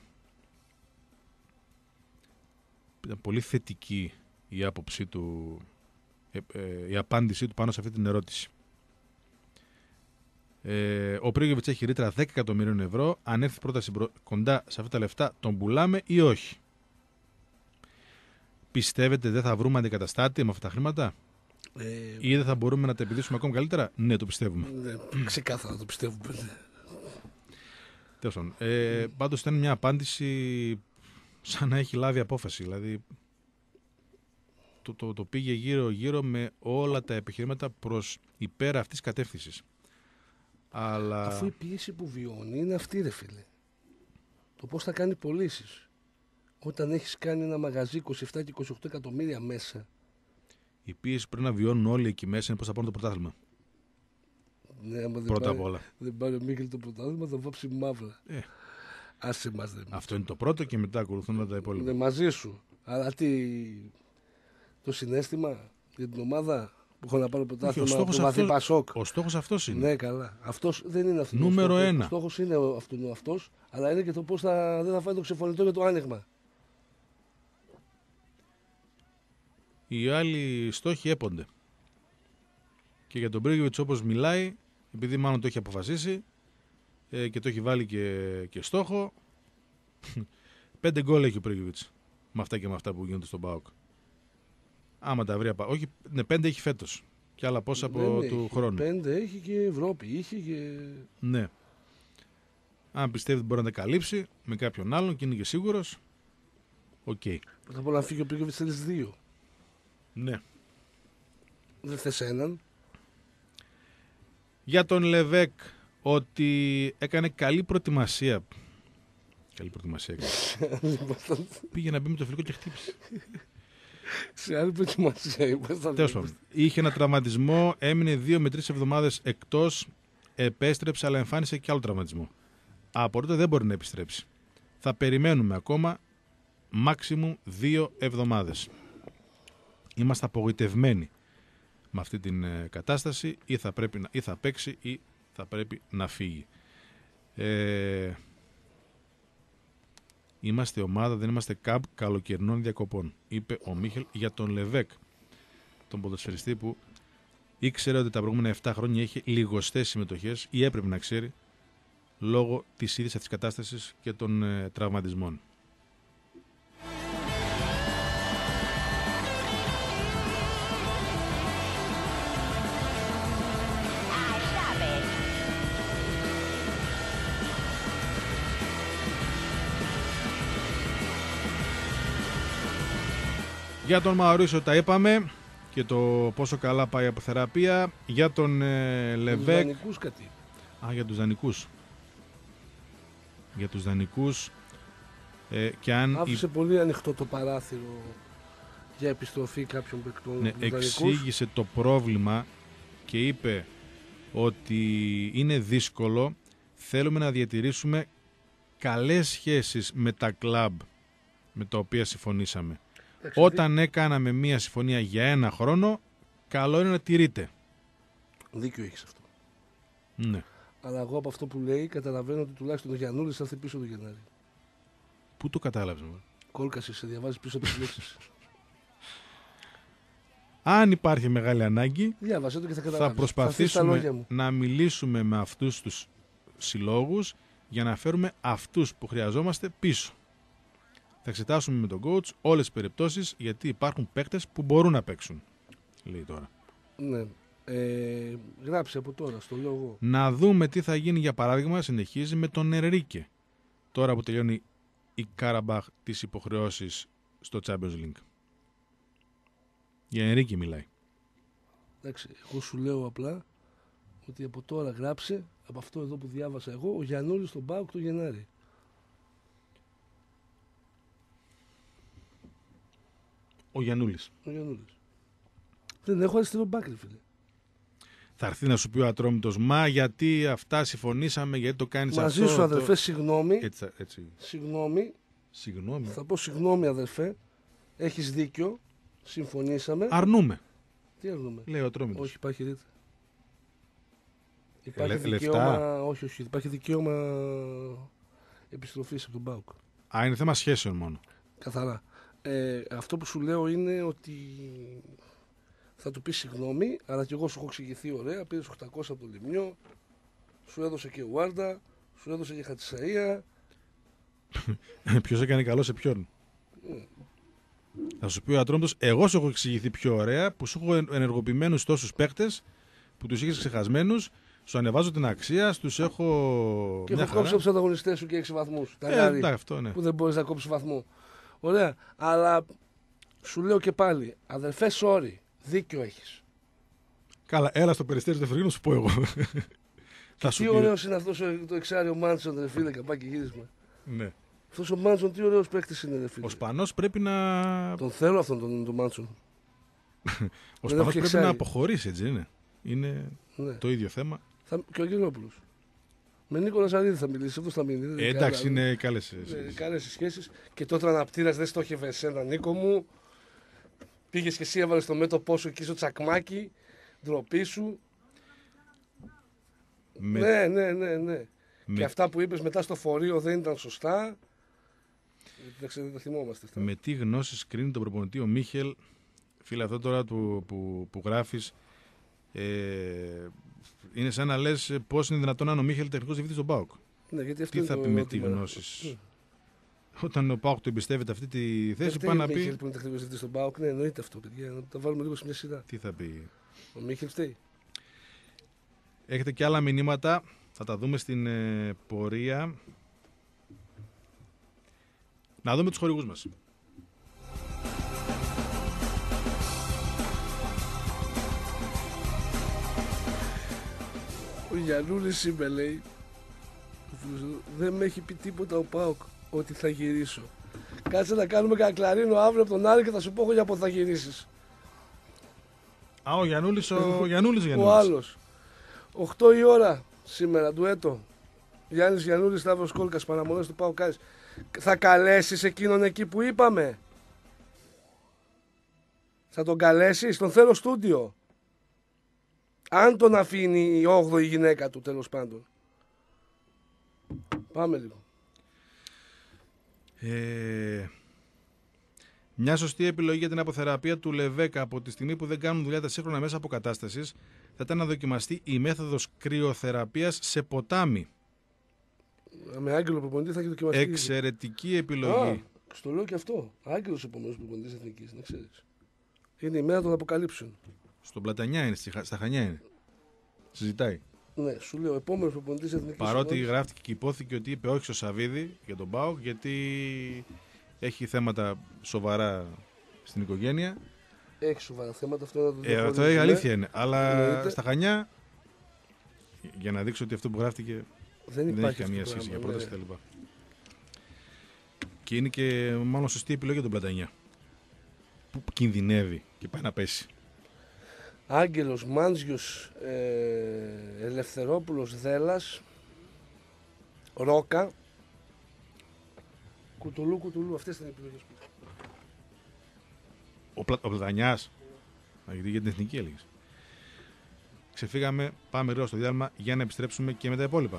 Ήταν πολύ θετική η άποψή του, η απάντησή του πάνω σε αυτή την ερώτηση. Ο Πρίγεβιτς έχει ρήτρα 10 εκατομμυρίων ευρώ. Αν έρθει πρόταση κοντά σε αυτά τα λεφτά, τον πουλάμε ή όχι? Πιστεύετε δεν θα βρούμε αντικαταστάτη με αυτά τα χρήματα? Ή δεν θα μπορούμε να τα επιδείξουμε ακόμα καλύτερα? Ναι, το πιστεύουμε. Ξεκάθαρα το πιστεύουμε. Τέλος πάντων. Πάντως ήταν μια απάντηση σαν να έχει λάβει απόφαση. Δηλαδή το πήγε γύρω-γύρω με όλα τα επιχειρήματα προς υπέρ αυτής της κατεύθυνσης. Αλλά... Αφού η πίεση που βιώνει είναι αυτή, ρε φίλε. Το πώς θα κάνει πωλήσεις. Όταν έχεις κάνει ένα μαγαζί 27 και 28 εκατομμύρια μέσα. Η πίεση πρέπει να βιώνουν όλοι εκεί μέσα είναι πώς θα πάρουν το πρωτάθλημα. Ναι, άμα πρώτα απ' όλα. Δεν πάρει ο Μίχελ το πρωτάθλημα, θα βάψει μαύλα. Άσε μας, αυτό είναι το πρώτο και μετά ακολουθούν τα υπόλοιπα. Ναι, μαζί σου. Αλλά το συναίσθημα για την ομάδα που έχω να πάρω πρωτάθλημα από το βαθύ Πασόκ. Ο στόχος αυτός είναι. Ναι, καλά. Αυτός δεν είναι αυτός. Νούμερο 1. Ο στόχος είναι αυτός, αλλά είναι και το πώς δεν θα φάει το ξεφωνητό για το άνοιγμα. οι άλλοι στόχοι έπονται. Και για τον Μπρίγκοβιτς όπως μιλάει, επειδή μάλλον το έχει αποφασίσει και το έχει βάλει και στόχο, 5 γκολ έχει ο Μπρίγκοβιτς με αυτά και με αυτά που γίνονται στον ΠΑΟΚ. Άμα τα βρει, όχι, ναι, 5 έχει φέτος. Και άλλα πόσα από του χρόνου. 5 έχει και Ευρώπη. Είχε και... Ναι. Αν πιστεύει ότι μπορεί να τα καλύψει με κάποιον άλλον και είναι και σίγουρος, οκ. Πρώτα απ' όλα, αν φύγει ο Μπρίγκοβιτς, θέλεις 2. Ναι. Δεν θες έναν. Για τον Λεβέκ, ότι έκανε καλή προετοιμασία. Καλή προετοιμασία έκανε. Πήγε να μπει με το φιλικό και χτύπησε. Σε άλλη προετοιμασία ήμασταν. Τέλος πάντων. Είχε ένα τραυματισμό, έμεινε 2 με 3 εβδομάδες εκτός, επέστρεψε, αλλά εμφάνισε και άλλο τραυματισμό. Από τότε δεν μπορεί να επιστρέψει. Θα περιμένουμε ακόμα maximum 2 εβδομάδες. Είμαστε απογοητευμένοι με αυτή την κατάσταση, ή θα παίξει ή θα πρέπει να φύγει. Είμαστε ομάδα, δεν είμαστε καμπ καλοκαιρινών διακοπών, είπε ο Μίχελ για τον Λεβέκ, τον ποδοσφαιριστή που ήξερε ότι τα προηγούμενα 7 χρόνια είχε λιγοστές συμμετοχές ή έπρεπε να ξέρει λόγω της ίδιας αυτής κατάστασης και των τραυματισμών. Για τον Μαουρίσιο τα είπαμε και το πόσο καλά πάει από θεραπεία. Για τον Λεβέκ. Για τους δανεικούς κάτι. Για τους δανεικούς. Για τους δανεικούς. Και αν άφησε πολύ ανοιχτό το παράθυρο για επιστροφή κάποιων παικτών. Ναι, εξήγησε το πρόβλημα και είπε ότι είναι δύσκολο. Θέλουμε να διατηρήσουμε καλές σχέσεις με τα κλαμπ με τα οποία συμφωνήσαμε. Όταν έκαναμε μία συμφωνία για 1 χρόνο, καλό είναι να τηρείτε. Δίκιο έχεις αυτό. Ναι. Αλλά εγώ από αυτό που λέει καταλαβαίνω ότι τουλάχιστον ο Γιαννούλης θα έρθει πίσω το Γενάρη. Πού το κατάλαβες? Κόλκασε, σε διαβάζει πίσω από τις λέξεις. Αν υπάρχει μεγάλη ανάγκη, διάβασε το και θα προσπαθήσουμε να μιλήσουμε με αυτούς τους συλλόγους για να φέρουμε αυτούς που χρειαζόμαστε πίσω. Θα εξετάσουμε με τον coach όλες τις περιπτώσεις, γιατί υπάρχουν παίκτες που μπορούν να παίξουν, λέει τώρα. Ναι. Γράψε από τώρα στο λόγο. Να δούμε τι θα γίνει, για παράδειγμα, συνεχίζει με τον Ενρίκε. Τώρα που τελειώνει η Κάραμπαχ τις υποχρεώσεις στο Champions League. Για Ενρίκε μιλάει. Εντάξει, εγώ σου λέω απλά ότι από τώρα γράψε, από αυτό εδώ που διάβασα εγώ, ο Γιαννούλης στον ΠΑΟΚ το Γενάρη. Ο Γιαννούλης. Δεν έχω αριστερό μπακ, φίλε. Θα έρθει να σου πει ο Ατρόμητος, μα γιατί αυτά συμφωνήσαμε, γιατί το κάνεις μαζί αυτό. Μαζί σου, αδερφέ, συγγνώμη. Έτσι. Συγγνώμη. Θα πω συγγνώμη, αδερφέ. Έχεις δίκιο. Συμφωνήσαμε. Αρνούμε. Τι αρνούμε? Λέει ο Ατρόμητος. Όχι, υπάρχει ρήτρα. Υπάρχει δικαίωμα. Όχι. Υπάρχει δικαίωμα επιστροφής από τον ΠΑΟΚ. Είναι θέμα σχέσεων μόνο. Καθαρά. Αυτό που σου λέω είναι ότι θα του πει συγγνώμη, αλλά και εγώ σου έχω εξηγηθεί ωραία. Πήρες 800 από το Λιμνιό, σου έδωσε και Ουάρντα, σου έδωσε και Χατσαΐα. Ποιος έκανε καλό σε ποιον? Θα σου πει ο Ατρόμητος, εγώ σου έχω εξηγηθεί πιο ωραία, που σου έχω ενεργοποιημένους τόσους παίκτες, που τους είχες ξεχασμένους, σου ανεβάζω την αξία, τους έχω. Και έχω κόψει από τους ανταγωνιστές σου και 6 βαθμούς. Αυτό, ναι. Που δεν μπορείς να κόψεις βαθμό. Ωραία, αλλά σου λέω και πάλι, αδερφέ, sorry, δίκιο έχεις. Καλά, έλα στο Περιστέρι του Φρυγίνου, σου πω εγώ. Τι ωραίος είναι αυτός το εξάριο Μάντσον, ρε φίλε, καπάκι γύρισμα. Ναι. Αυτός ο Μάντσον, τι ωραίος παίκτης είναι, ρε φίλε. Ο Σπανός πρέπει να. Τον θέλω αυτόν τον Μάντσον. Ο Σπανός πρέπει να αποχωρήσει, έτσι είναι. Είναι ναι. Το ίδιο θέμα. Και ο Αγγελόπουλος. Με Νίκολα Ζαρίδη θα μιλήσει, αυτός θα μείνει. Εντάξει, είναι καλές οι σχέσεις. Και τότε ο αναπτήρας δεν στόχευε εσένα, Νίκο μου. Πήγες και εσύ, έβαλες στο μέτωπό σου εκεί στο τσακμάκι, ντροπή σου. Ναι. Και αυτά που είπες μετά στο φορείο δεν ήταν σωστά. Δεν τα θυμόμαστε αυτά. Με τι γνώσεις κρίνει τον προπονητή ο Μίχελ Φίλε, αυτό τώρα που γράφεις είναι σαν να λες πώς είναι δυνατόν να είναι ο Μίχελ τεχνικός διευθυντής στον ΠΑΟΚ. Ναι, γιατί αυτό Τι θα πει με τι ερώτημα. γνώσεις. Όταν ο ΠΑΟΚ του εμπιστεύεται αυτή τη θέση, πάει Ο να Μίχελ πει. που είναι τεχνικός διευθυντής στον ΠΑΟΚ, ναι, εννοείται αυτό, παιδιά. Να τα βάλουμε λίγο σε μια σειρά. Τι θα πει. Ο Μίχελ φταίει. Έχετε και άλλα μηνύματα. Θα τα δούμε στην πορεία. Να δούμε τους χορηγούς μας. Ο Γιαννούλης είπε, λέει, δεν με έχει πει τίποτα ο ΠΑΟΚ ότι θα γυρίσω. Κάτσε να κάνουμε κακλαρίνο αύριο από τον Άρη και θα σου πω εγώ για πότε θα γυρίσεις. Α, ο Γιαννούλης. Ο άλλος. 8 η ώρα σήμερα, ντουέτο. Γιάννης Γιαννούλης, Σταύρος Κόλκας, παραμονές του ΠΑΟΚ. Θα καλέσεις εκείνον εκεί που είπαμε. Θα τον καλέσεις, τον θέλω στούντιο. Αν τον αφήνει η 8η γυναίκα του, τέλος πάντων. Πάμε λίγο. Μια σωστή επιλογή για την αποθεραπεία του Λεβέκα από τη στιγμή που δεν κάνουν δουλειά τα σύγχρονα μέσα αποκατάστασης θα ήταν να δοκιμαστεί η μέθοδος κρυοθεραπείας σε ποτάμι. Με άγγελο προπονητή θα έχει δοκιμαστεί. Εξαιρετική επιλογή. Στο λέω και αυτό. Άγγελος επόμενος προπονητής εθνικής, να ξέρεις. Είναι η μέρα των αποκαλύψεων. Στον Πλατανιά είναι, στα Χανιά είναι. Συζητάει. Ναι, σου λέω, επόμενος προπονητής εθνικής. Παρότι γράφτηκε και υπόθηκε ότι είπε όχι στο Σαββίδι για τον ΠΑΟΚ, γιατί έχει θέματα σοβαρά στην οικογένεια. Έχει σοβαρά θέματα, αυτό να το διαχωρίσουμε. Αυτό η αλήθεια είναι. Αλλά Εννοείται. στα Χανιά, για να δείξω ότι αυτό που γράφτηκε δεν έχει καμία σχέση για πρόταση κτλ. Και είναι και μάλλον σωστή επιλογή για τον Πλατανιά. Που κινδυνεύει και πάει να πέσει. Άγγελος, Μάντζιος, Ελευθερόπουλος, Δέλλας, Ρόκα, Κουτουλού, αυτές ήταν οι επιλογές που Ο Πλατανιάς, γιατί για την εθνική έλεγες. Ξεφύγαμε, πάμε γρήγορα στο διάλειμμα για να επιστρέψουμε και με τα υπόλοιπα.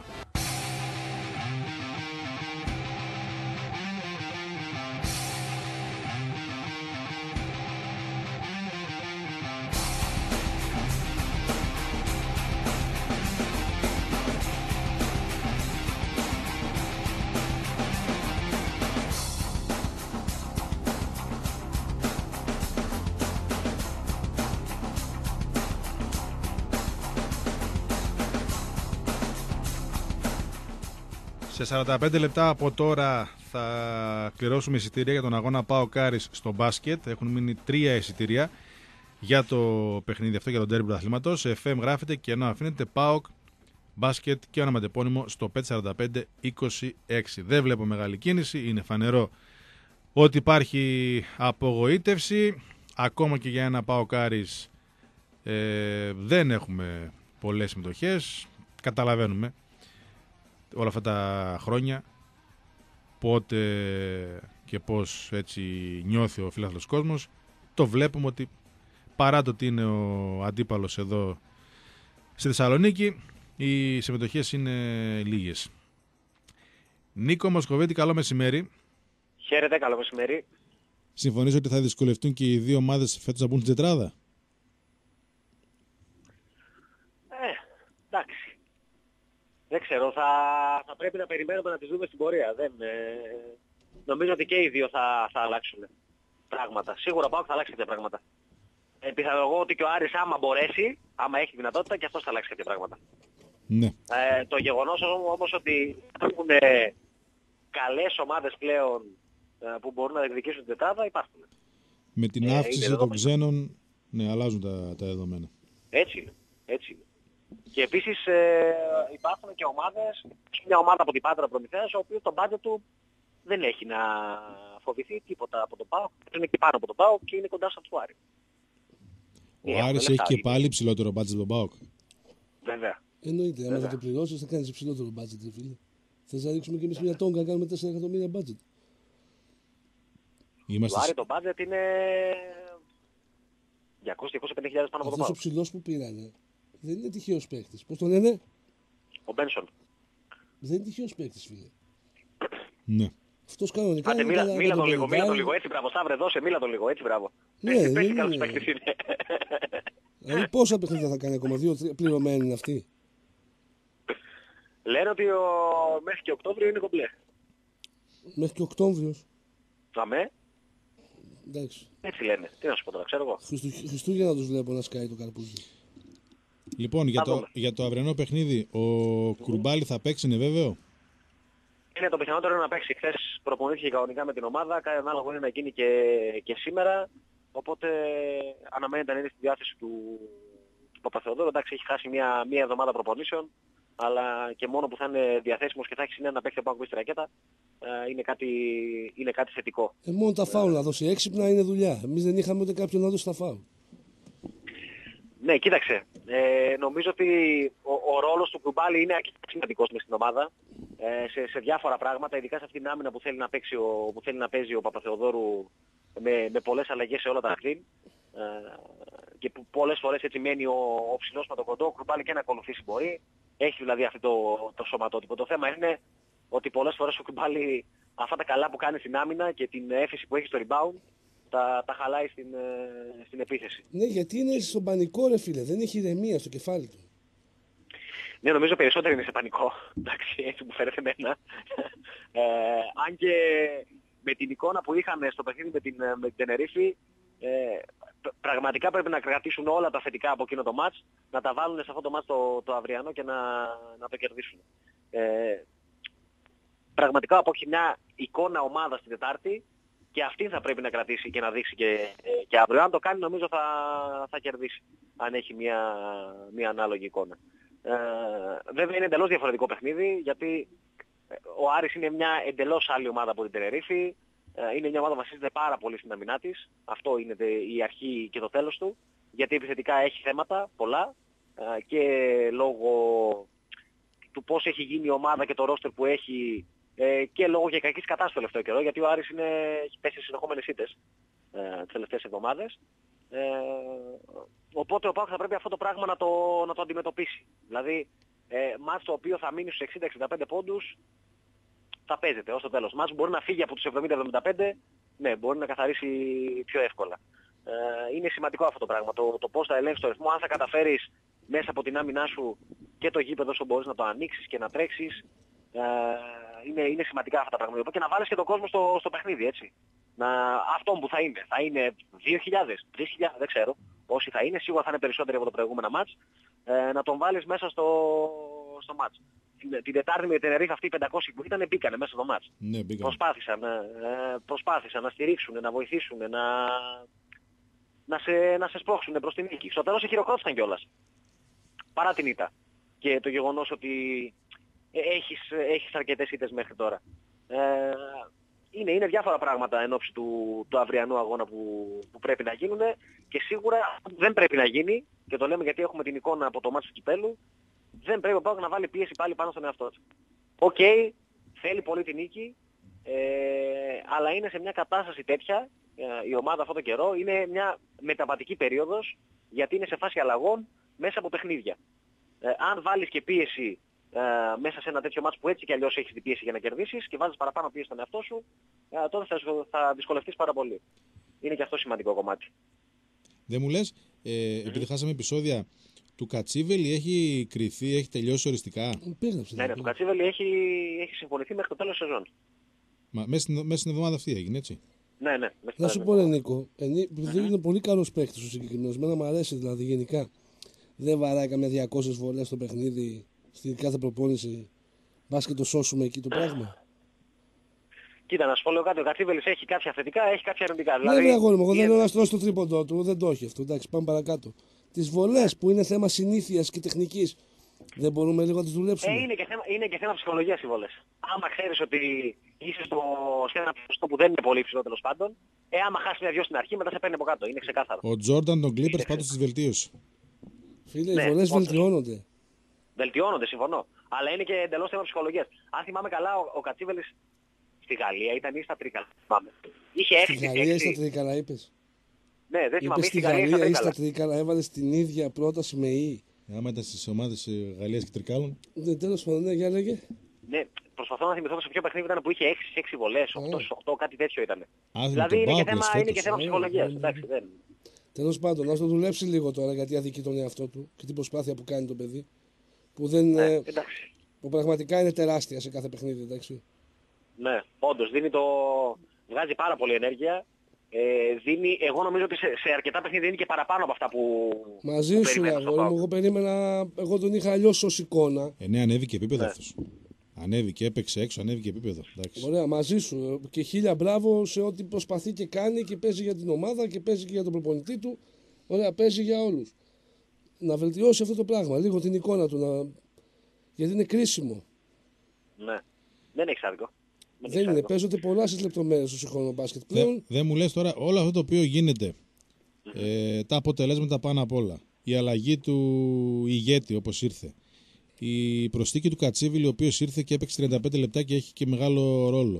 Σε 45 λεπτά από τώρα θα κληρώσουμε εισιτήρια για τον αγώνα ΠΑΟΚ Άρης στο μπάσκετ. Έχουν μείνει 3 εισιτήρια για το παιχνίδι αυτό, για τον ντέρμπι του αθλήματος. Σε FM γράφετε και ενώ αφήνετε ΠΑΟΚ μπάσκετ και ονοματεπώνυμο στο 545-26. Δεν βλέπω μεγάλη κίνηση, είναι φανερό ότι υπάρχει απογοήτευση. Ακόμα και για ένα ΠΑΟΚ Άρης δεν έχουμε πολλές συμμετοχές. Καταλαβαίνουμε όλα αυτά τα χρόνια πότε και πώς έτσι νιώθει ο φιλάθλος κόσμος. Το βλέπουμε ότι παρά το ότι είναι ο αντίπαλος εδώ στη Θεσσαλονίκη, οι συμμετοχές είναι λίγες. Νίκο Μοσκοβίτη, καλό μεσημέρι. Χαίρετε, καλό μεσημέρι. Συμφωνείς ότι θα δυσκολευτούν και οι δύο ομάδες φέτος να μπουν στην τετράδα? Εντάξει. Δεν ξέρω, θα πρέπει να περιμένουμε να τις δούμε στην πορεία. Νομίζω ότι και οι δύο θα αλλάξουν πράγματα. Σίγουρα πάω και θα αλλάξει κάποια πράγματα. Πιθανολογώ ότι και ο Άρης άμα μπορέσει, άμα έχει δυνατότητα, και αυτός θα αλλάξει κάποια πράγματα. Ναι. Το γεγονός όμως ότι υπάρχουν καλές ομάδες πλέον που μπορούν να διεκδικήσουν την τετράδα υπάρχουν. Με την αύξηση των ξένων, ναι, αλλάζουν τα δεδομένα. Έτσι είναι. Έτσι είναι. Και επίσης υπάρχουν και ομάδες, μια ομάδα από την Πάτρα Προμηθέας, ο οποίος το μπάτζετ του δεν έχει να φοβηθεί τίποτα από τον ΠΑΟΚ. Είναι εκεί πάνω από τον ΠΑΟΚ και είναι κοντά στο του Άρη. Ο Άρης έχει και πάλι υψηλότερο μπάτζετ από τον ΠΑΟΚ. Βέβαια. εννοείται. Αν θα το πληρώσεις, θα κάνεις υψηλότερο μπάτζετ, φίλε. Θες να ρίξουμε και εμείς μια τόγκα, να κάνουμε 4 εκατομμύρια μπάτζετ. Το Άρη το μπάτζετ είναι 200-250.000 πάνω από τον Αυτός ο ΠΑΟΚ. ψηλός που πήρανε δεν είναι τυχαίος παίκτης. Πώς τον λένε? Ο Μπένσον. Δεν είναι τυχαίος παίκτης, φίλε. Ναι. Αυτός κανονικά. Άντε, μίλα τον λίγο έτσι, μπράβο. Σταύρε, δώσε, μίλα τον λίγο έτσι, μπράβο. Ναι, Πες τι καλός παίκτης είναι. Δηλαδή πόσα παιχνίδια θα κάνει ακόμα, 2-3 πληρωμένοι είναι αυτοί. Λένε ότι μέχρι και Οκτώβριο είναι κομπλέ. Μέχρι και Οκτώβριος. Αμέ. Εντάξει. Έτσι λένε. Τι να σου πω τώρα, ξέρω εγώ. Χριστούγεννα τους βλέπω να σκάει το καρπούζι. Λοιπόν, για το αυριανό παιχνίδι, ο Κουρμπάλη θα παίξει, είναι βέβαιο? Είναι το πιθανότερο να παίξει. Χθες προπονήθηκε κανονικά με την ομάδα, κάτι ανάλογο είναι να γίνει και σήμερα. Οπότε αναμένεται να είναι στη διάθεση του Παπαθεοδόρου. Εντάξει, έχει χάσει μία εβδομάδα προπονήσεων, αλλά και μόνο που θα είναι διαθέσιμος και θα έχει συνένα να παίξει από πάνω στη ρακέτα, είναι κάτι θετικό. Μόνο τα φάουλ να δώσει έξυπνα είναι δουλειά. Εμείς δεν είχαμε ούτε κάποιον να δώσει τα φάουλ. Ναι, κοίταξε. Νομίζω ότι ο ρόλος του Κουρμπάλη είναι αρκετά σημαντικός μες στην ομάδα. Σε διάφορα πράγματα, ειδικά σε αυτήν την άμυνα που θέλει να παίζει ο Παπαθεοδόρου με πολλές αλλαγές σε όλα τα ακτίν. Και που πολλές φορές έτσι μένει ο ψηλός με τον κοντό, ο Κουρμπάλη και να ακολουθήσει μπορεί. Έχει δηλαδή αυτό το σωματότυπο. Το θέμα είναι ότι πολλές φορές ο Κουρμπάλη αυτά τα καλά που κάνει στην άμυνα και την έφεση που έχει στο rebound τα χαλάει στην επίθεση. Ναι, γιατί είναι στον πανικό, ρε φίλε, δεν έχει ηρεμία στο κεφάλι του. Ναι, νομίζω περισσότερο είναι σε πανικό, εντάξει, έτσι μου φαίνεται εμένα. Αν και με την εικόνα που είχαμε στο παιχνίδι με την Τενερίφη, πραγματικά πρέπει να κρατήσουν όλα τα θετικά από εκείνο το μάτς, να τα βάλουν σε αυτό το μάτς το αυριανό και να το κερδίσουν. Πραγματικά από μια εικόνα ομάδα στην Τετάρτη, και αυτή θα πρέπει να κρατήσει και να δείξει και αύριο. Αν το κάνει νομίζω θα κερδίσει, αν έχει μια ανάλογη εικόνα. Βέβαια είναι εντελώς διαφορετικό παιχνίδι, γιατί ο Άρης είναι μια εντελώς άλλη ομάδα από την Τενερίφη. Είναι μια ομάδα που βασίζεται πάρα πολύ στην αμυνά της. Αυτό είναι η αρχή και το τέλος του. Γιατί επιθετικά έχει θέματα πολλά και λόγω του πώς έχει γίνει η ομάδα και το ρόστερ που έχει και λόγω και κακής κατάστασης το τελευταίο καιρό, γιατί ο Άρης έχει πέσει σε συνεχόμενες ήττες τις τελευταίες εβδομάδες. Οπότε ο ΠΑΟΚ θα πρέπει αυτό το πράγμα να το αντιμετωπίσει. Δηλαδή, μάτς το οποίο θα μείνει στους 60-65 πόντους, θα παίζεται ως το τέλος. Μάτς μπορεί να φύγει από τους 70-75, ναι, μπορεί να καθαρίσει πιο εύκολα. Είναι σημαντικό αυτό το πράγμα, το πώς θα ελέγξεις το ρυθμό, αν θα καταφέρεις μέσα από την άμυνά σου και το γήπεδο όσο μπορείς να το ανοίξεις και να τρέξεις. Είναι σημαντικά αυτά τα πράγματα. Και να βάλεις και τον κόσμο στο παιχνίδι, έτσι. Αυτό που θα είναι 2.000, 3.000, δεν ξέρω. Όσοι θα είναι, σίγουρα θα είναι περισσότεροι από το προηγούμενα μάτς. Να τον βάλεις μέσα στο μάτς. Την Τετάρτη με την Τενερίφη αυτοί οι 500 που ήταν μπήκανε μέσα στο μάτς. Ναι, Προσπάθησαν να στηρίξουν, να βοηθήσουν, να σε σπρώξουν προς την νίκη. Στο τέλος χειροκρότησαν κιόλας. Παρά την ήττα. Και το γεγονός ότι έχεις αρκετές ήττες μέχρι τώρα. Είναι διάφορα πράγματα εν ώψη του αυριανού αγώνα που πρέπει να γίνουν, και σίγουρα δεν πρέπει να γίνει, και το λέμε γιατί έχουμε την εικόνα από το μάτι του Κυπέλλου, δεν πρέπει ο ΠΑΟΚ να βάλει πίεση πάλι πάνω στον εαυτό του. Οκ, θέλει πολύ την νίκη, αλλά είναι σε μια κατάσταση τέτοια, η ομάδα αυτό το καιρό, είναι μια μεταβατική περίοδος, γιατί είναι σε φάση αλλαγών μέσα από παιχνίδια. Αν βάλεις και πίεση μέσα σε ένα τέτοιο μάτς που έτσι κι αλλιώς έχεις την πίεση για να κερδίσεις και βάζεις παραπάνω πίεση στον εαυτό σου, τότε θα δυσκολευτείς πάρα πολύ. Είναι και αυτό σημαντικό κομμάτι. Δεν μου λες, επειδή χάσαμε επεισόδια, του Κατσίβελη έχει κριθεί, έχει τελειώσει οριστικά? Ναι, του Κατσίβελη έχει συμφωνηθεί μέχρι το τέλος της σεζόν. Μέσα στην εβδομάδα αυτή έγινε, έτσι? Ναι. Να σου πω, Νίκο, επειδή είναι πολύ καλός παίκτης ο συγκεκριμένος, εμένα μου αρέσει δηλαδή γενικά. Δεν βαράει καμιά 200 βολές στο παιχνίδι, στην κάθε προπόνηση. Μπας και το σώσουμε εκεί το πράγμα. Κοίτα, να σου πω λίγο κάτι. Ο Κατσίβελης έχει κάποια θετικά, έχει κάποια αρνητικά. Ναι, δηλαδή, αγόρι μου, εγώ δεν λέω να στρώσει το τρίποντο του, δεν το έχει αυτό. Εντάξει, πάμε παρακάτω. Τις βολές που είναι θέμα συνήθειας και τεχνικής, δεν μπορούμε λίγο να τις δουλέψουμε? Είναι και θέμα ψυχολογίας οι βολές. Άμα ξέρεις ότι είσαι σε ένα ποσοστό που δεν είναι πολύ υψηλό τέλος πάντων, άμα χάσεις μια-δυο στην αρχή, μετά σε παίρνει από κάτω. Είναι ξεκάθαρο. Ο Τζόρνταν των Clippers πάντως τις βελτίωσε. Φίλε, οι βολές βελτιώνονται. Βελτιώνονται, συμφωνώ. Αλλά είναι και εντελώς θέμα ψυχολογίας. Αν θυμάμαι καλά, ο Κατσίβελης στη Γαλλία ήταν ή στα Τρίκαλα. Στη Γαλλία ή στα Τρίκαλα είπες? Ναι, δεν θυμάμαι. Στη Γαλλία ή στα Τρίκαλα έβαλες την ίδια πρόταση με Ή. Άμα ήταν στις ομάδες Γαλλίας και Τρικάλων. Ναι, τέλος πάντων, ναι, για λέγε. Ναι, προσπαθώ να θυμηθώ σε ποιο παιχνίδι ήταν που είχε 6 βολές, 8, κάτι τέτοιο ήταν. Δηλαδή είναι και θέμα ψυχολογίας. Εντάξει, δεν. Τέλος πάντων, να το δουλέψει λίγο τώρα γιατί αδικεί τον εαυτό του και την προσπάθεια που κάνει το παιδί. Που, που πραγματικά είναι τεράστια σε κάθε παιχνίδι, εντάξει. Ναι, όντως βγάζει πάρα πολύ ενέργεια. Εγώ νομίζω ότι σε αρκετά παιχνίδια δίνει και παραπάνω από αυτά που. Μαζί σου, εγώ περίμενα. Εγώ τον είχα αλλιώς ως εικόνα. Ναι, ανέβηκε επίπεδο αυτός. Ανέβηκε, έπαιξε έξω, ανέβηκε επίπεδο. Εντάξει. Ωραία, μαζί σου. Και 1000 μπράβο σε ό,τι προσπαθεί και κάνει και παίζει για την ομάδα και παίζει και για τον προπονητή του. Ωραία, παίζει για όλους. Να βελτιώσει αυτό το πράγμα, λίγο την εικόνα του. Γιατί είναι κρίσιμο. Ναι, δεν έχει άδικο. Δεν είναι, παίζονται πολλά στις λεπτομέρειες του σύγχρονου μπάσκετ πλέον. Δεν μου λες τώρα όλο αυτό το οποίο γίνεται, τα αποτελέσματα πάνω απ' όλα, η αλλαγή του ηγέτη όπως ήρθε, η προσθήκη του Κατσίβιλη ο οποίος ήρθε και έπαιξε 35 λεπτά και έχει και μεγάλο ρόλο,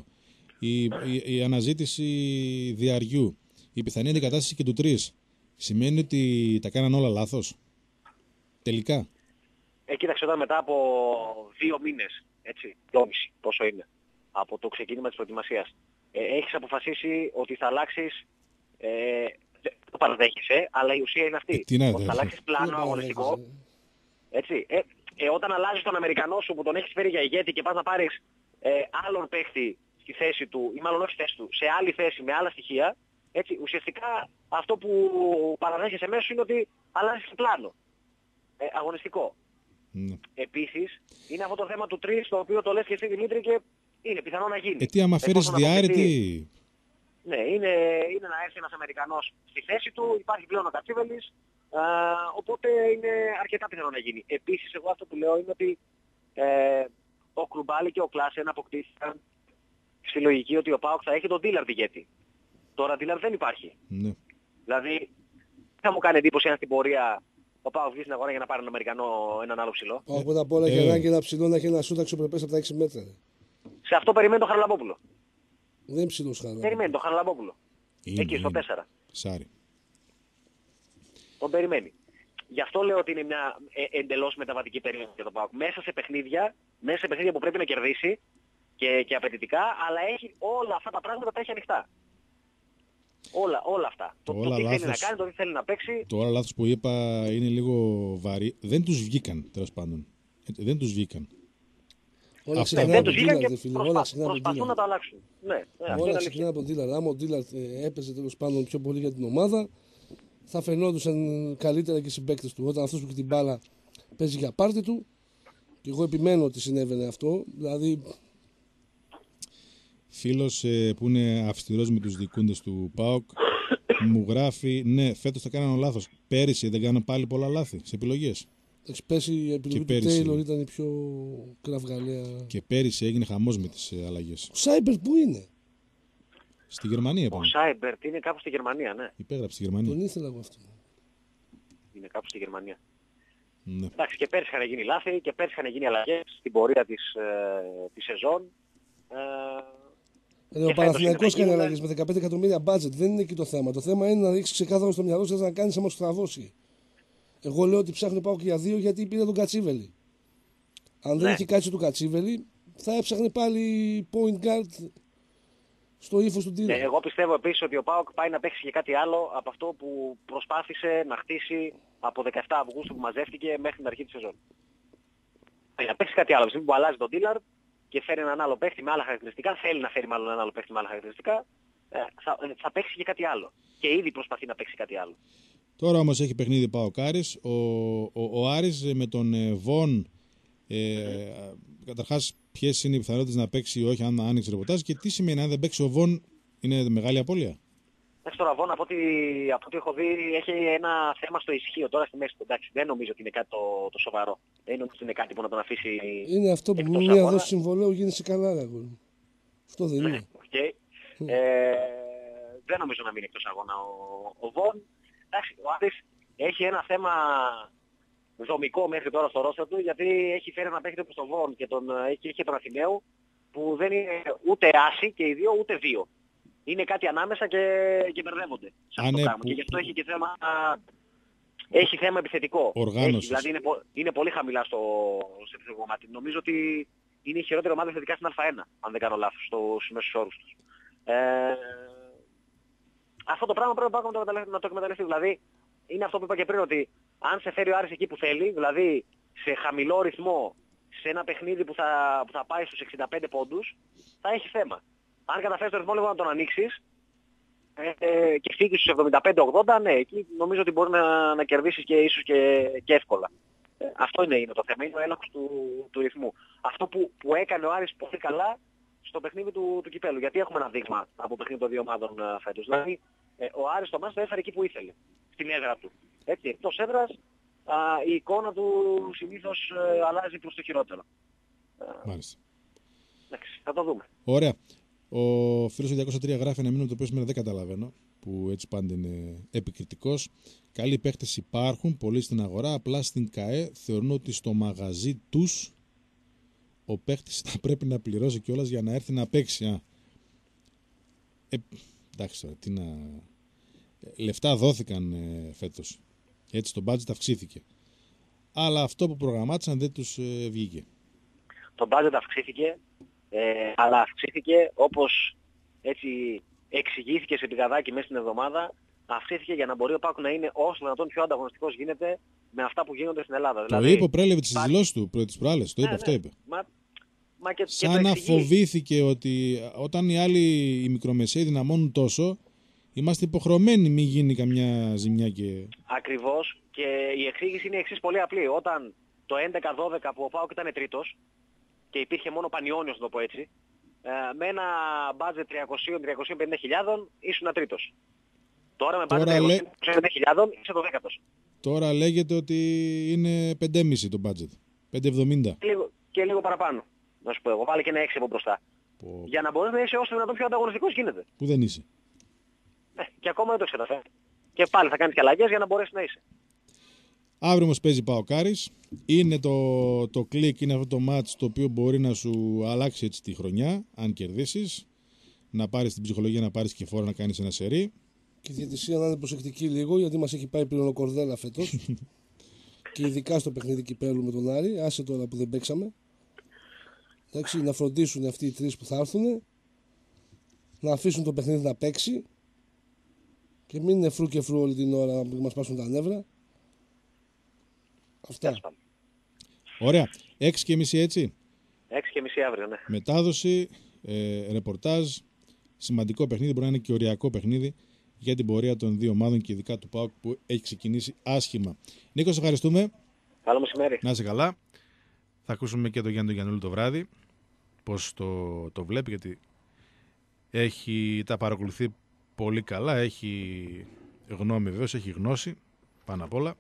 η αναζήτηση Διαριού, η πιθανή αντικατάσταση και του Τρεις, σημαίνει ότι τα κάναν όλα λάθος, τελικά. Κοίταξε, όταν μετά από 2 μήνες, έτσι, 2,5 πόσο είναι, από το ξεκίνημα της προετοιμασίας, έχεις αποφασίσει ότι θα αλλάξεις, δεν το παραδέχεσαι, αλλά η ουσία είναι αυτή. Ότι θα αλλάξεις πλάνο αγωνιστικό. Έτσι. Όταν αλλάζεις τον Αμερικανό σου που τον έχεις φέρει για ηγέτη και πας να πάρεις άλλον παίχτη στη θέση του, ή μάλλον όχι στη θέση του, σε άλλη θέση με άλλα στοιχεία, έτσι, ουσιαστικά αυτό που παραδέχεσαι μέσα σου είναι ότι αλλάζεις πλάνο αγωνιστικό. Επίσης, είναι αυτό το θέμα του 3, το οποίο το λες και εσύ Δημήτρη και είναι πιθανό να γίνει. Τι άμα φέρεις Διάρη, τι... Ναι, είναι να έρθει ένας Αμερικανός στη θέση του, υπάρχει πλέον ο Κατσίβελης, οπότε είναι αρκετά πιθανό να γίνει. Επίσης, εγώ αυτό που λέω είναι ότι ο Κρουμπάλη και ο Κλάσεν αποκτήθηκαν στη λογική ότι ο ΠΑΟΚ θα έχει τον Ντίλαρντ ηγέτη. Τώρα Ντίλαρντ δεν υπάρχει. Ναι. Δηλαδή, θα μου κάνει εντύπωση αν στην πορεία ο ΠΑΟΚ βγει στην αγορά για να πάρει έναν Αμερικανό, έναν άλλο ψηλό. Πρώτα απ' όλα έχει ανάγκη ένα ψηλό να έχει ένα σούτ αξιοπρεπές από τα 6 μέτρα. Σε αυτό περιμένει τον Χαραλαμπόπουλο. Δεν είναι ψηλός Χαραλαμπόπουλο. Περιμένει τον Χαραλαμπόπουλο. Εκεί στο 4. Σάρι. Τον περιμένει. Γι' αυτό λέω ότι είναι μια εντελώς μεταβατική περίοδο για τον ΠΑΟΚ. Μέσα σε παιχνίδια που πρέπει να κερδίσει και απαιτητικά, αλλά έχει όλα αυτά τα πράγματα τα έχει ανοιχτά. Όλα αυτά. Το τι θέλει να κάνει, το τι θέλει να παίξει. Το όλα λάθος που είπα είναι λίγο βαρύ. Δεν τους βγήκαν, τέλος πάντων. Δεν τους βγήκαν. Όλα ξεκινάνε από τον Ντίλαρντ, φίλε. Προσπαθούν να το αλλάξουν. Ναι, όλα ξεκινάνε από τον Ντίλαρντ. Άμα ο Ντίλαρντ έπαιζε τέλος πάντων πιο πολύ για την ομάδα, θα φαινόντουσαν καλύτερα και οι συμπαίκτες του. Όταν αυτός που έχει την μπάλα παίζει για πάρτι του, και εγώ επιμένω ότι συνέβαινε αυτό. Δηλαδή. Φίλος που είναι αυστηρός με τους δικούντες του ΠΑΟΚ μου γράφει, ναι, φέτος θα κάνανε λάθος. Πέρυσι δεν κάνανε πάλι πολλά λάθη σε επιλογές. Πέρυσι η επιλογή του Τέιλορ ήταν η πιο κραυγαλαία. Και πέρυσι έγινε χαμός με τις αλλαγές. Ο Σάιμπερτ πού είναι? Στη Γερμανία πάμε. Ο Σάιμπερτ είναι κάπου στη Γερμανία, ναι. Υπέγραψε στη Γερμανία. Τον ήθελα εγώ αυτό. Είναι κάπου στη Γερμανία. Ναι. Εντάξει, και πέρυσι είχαν γίνει λάθη και πέρυσι είχαν γίνει αλλαγές στην πορεία της σεζόν. Ο Παναθηναϊκός κάνει αλλαγές με 15 εκατομμύρια budget. Δεν είναι εκεί το θέμα. Το θέμα είναι να ρίξει ξεκάθαρα στο μυαλό σας να κάνει άμα σου τραβώσει. Εγώ λέω ότι ψάχνει πάω και για 2 γιατί πήρε τον Κατσίβελη. Αν δεν είχε κάτσει του Κατσίβελη, θα έψαχνε πάλι point guard στο ύφος του Ντίλαρντ. Εγώ πιστεύω επίσης ότι ο ΠΑΟΚ πάει να παίξει και κάτι άλλο από αυτό που προσπάθησε να χτίσει από 17 Αυγούστου που μαζεύτηκε μέχρι την αρχή της σεζόν. Να παίξει κάτι άλλο. Που αλλάζει τον Ντίλαρντ και φέρει έναν άλλο παίχτη με άλλα χαρακτηριστικά, θέλει να φέρει μάλλον έναν άλλο παίχτη με άλλα χαρακτηριστικά, θα παίξει και κάτι άλλο. Και ήδη προσπαθεί να παίξει κάτι άλλο. Τώρα όμως έχει παιχνίδι ΠΑΟΚ Άρης. Ο Άρης με τον Βον, καταρχάς ποιες είναι οι πιθανότητες να παίξει ή όχι αν άνοιξε ρεπορτάζ και τι σημαίνει αν δεν παίξει ο Βον, είναι μεγάλη απώλεια. Τώρα Βον από ό,τι έχω δει έχει ένα θέμα στο ισχύο τώρα στη μέση του. Εντάξει, δεν νομίζω ότι είναι κάτι το σοβαρό. Δεν νομίζω ότι είναι κάτι που να τον αφήσει. Είναι αυτό που με μία δόση συμβολέου γίνεσαι καλά, αγώνα. Αυτό δεν είναι. Okay. Δεν νομίζω να μείνει εκτός αγώνα ο Βον. Εντάξει, ο Άρης έχει ένα θέμα δομικό μέχρι τώρα στο ρόστερ του, γιατί έχει φέρει ένα παίχτη όπως τον Βον και έχει τον Αθηναίου που δεν είναι ούτε άση και οι δύο ούτε δύο. Είναι κάτι ανάμεσα και μπερδεύονται σε αυτό το πράγμα. Και γι' αυτό έχει θέμα επιθετικό. Οργάνωσης. Δηλαδή είναι πολύ χαμηλά στο επιθετικό κομμάτι. Νομίζω ότι είναι η χειρότερη ομάδα θετικά στην Α1, αν δεν κάνω λάθος, στους μέσους όρους τους. Αυτό το πράγμα πρέπει να το εκμεταλλευτεί. Δηλαδή, είναι αυτό που είπα και πριν, ότι αν σε φέρει ο Άρης εκεί που θέλει, δηλαδή σε χαμηλό ρυθμό, σε ένα παιχνίδι που θα πάει στους 65 πόντους, θα έχει θέμα. Αν καταφέρεις το ρυθμό λίγο να τον ανοίξεις και φύγεις στους 75-80, ναι, εκεί νομίζω ότι μπορεί να κερδίσεις και ίσως και εύκολα. Αυτό είναι το θέμα, είναι ο έλεγχος του ρυθμού. Αυτό που έκανε ο Άρης πολύ καλά στο παιχνίδι του κυπέλου. Γιατί έχουμε ένα δείγμα από παιχνίδι των δύο ομάδων φέτος. Δηλαδή, ο Άρης το μάτς το έφερε εκεί που ήθελε, στην έδρα του. Έτσι, εκτός έδρας, η εικόνα του συνήθως αλλάζει προς το χειρότερο. Μάλιστα. Εντάξει, θα το δούμε. Ωραία. Ο φίλος του 203 γράφει ένα μήνυμα το οποίο σήμερα δεν καταλαβαίνω, που έτσι πάντα είναι επικριτικός. Καλοί παίχτες υπάρχουν, πολλοί στην αγορά, απλά στην ΚΑΕ θεωρούν ότι στο μαγαζί τους ο παίχτης θα πρέπει να πληρώσει κιόλας για να έρθει να παίξει. Εντάξει τώρα, λεφτά δόθηκαν φέτος. Έτσι το budget αυξήθηκε. Αλλά αυτό που προγραμμάτισαν δεν τους βγήκε. Το budget αυξήθηκε, αλλά αυξήθηκε όπως έτσι εξηγήθηκε σε πηγαδάκι μέσα στην εβδομάδα, αυξήθηκε για να μπορεί ο ΠΑΟΚ να είναι όσο δυνατόν πιο ανταγωνιστικός γίνεται με αυτά που γίνονται στην Ελλάδα. Το Δηλαδή, είπε ο Πρέλεβιτς στις δηλώσεις του τις προάλλες. Το είπε, αυτό είπε. Σαν να φοβήθηκε ότι όταν οι άλλοι οι μικρομεσαίοι δυναμώνουν τόσο, είμαστε υποχρεωμένοι μην γίνει καμιά ζημιά και... Ακριβώς, και η εξήγηση είναι εξής πολύ απλή. Όταν το 11-12 που ο ΠΑΟΚ ήταν τρίτος και υπήρχε μόνο Πανιόνιος, να το πω έτσι, με ένα budget 300-350 ήσουν τρίτος. Τώρα με budget 350 είσαι το δέκατος. Τώρα λέγεται ότι είναι 5,5 το budget. 5,70. Και λίγο παραπάνω. Να σου πω εγώ, βάλε και ένα 6 από μπροστά. Για να μπορείς να είσαι όσο δυνατόν πιο ανταγωνιστικός γίνεται. Που δεν είσαι. Και ακόμα δεν το έχεις καταφέρει. Και πάλι θα κάνεις και αλλαγές για να μπορέσεις να είσαι. Αύριο όμως παίζει ΠΑΟΚάρης. Είναι το κλικ, είναι αυτό το μάτς το οποίο μπορεί να σου αλλάξει έτσι τη χρονιά, αν κερδίσεις. Να πάρεις την ψυχολογία, να πάρεις και φόρα, να κάνεις ένα σερί. Και η διαιτησία να είναι προσεκτική λίγο, γιατί μας έχει πάει πλέον ο Κορδέλα φέτος. Και ειδικά στο παιχνίδι κυπέλου με τον Άρη, άσε τώρα που δεν παίξαμε. Εντάξει, να φροντίσουν αυτοί οι τρεις που θα έρθουν, να αφήσουν το παιχνίδι να παίξει και μην είναι φρού και φρού όλη την ώρα που μας πάσουν τα νεύρα. Αυτά. Ωραία. 6:30 έτσι. 6:30 αύριο, ναι. Μετάδοση, ρεπορτάζ, σημαντικό παιχνίδι, μπορεί να είναι και οριακό παιχνίδι για την πορεία των δύο ομάδων και ειδικά του ΠΑΟΚ που έχει ξεκινήσει άσχημα. Νίκο, σε ευχαριστούμε. Καλό μεσημέρι. Να είσαι καλά. Θα ακούσουμε και τον Γιάννη Γιαννούλη το βράδυ, πώς το βλέπει, γιατί τα παρακολουθεί πολύ καλά, έχει γνώμη βεβαίως, έχει γνώση πάνω απ' όλα.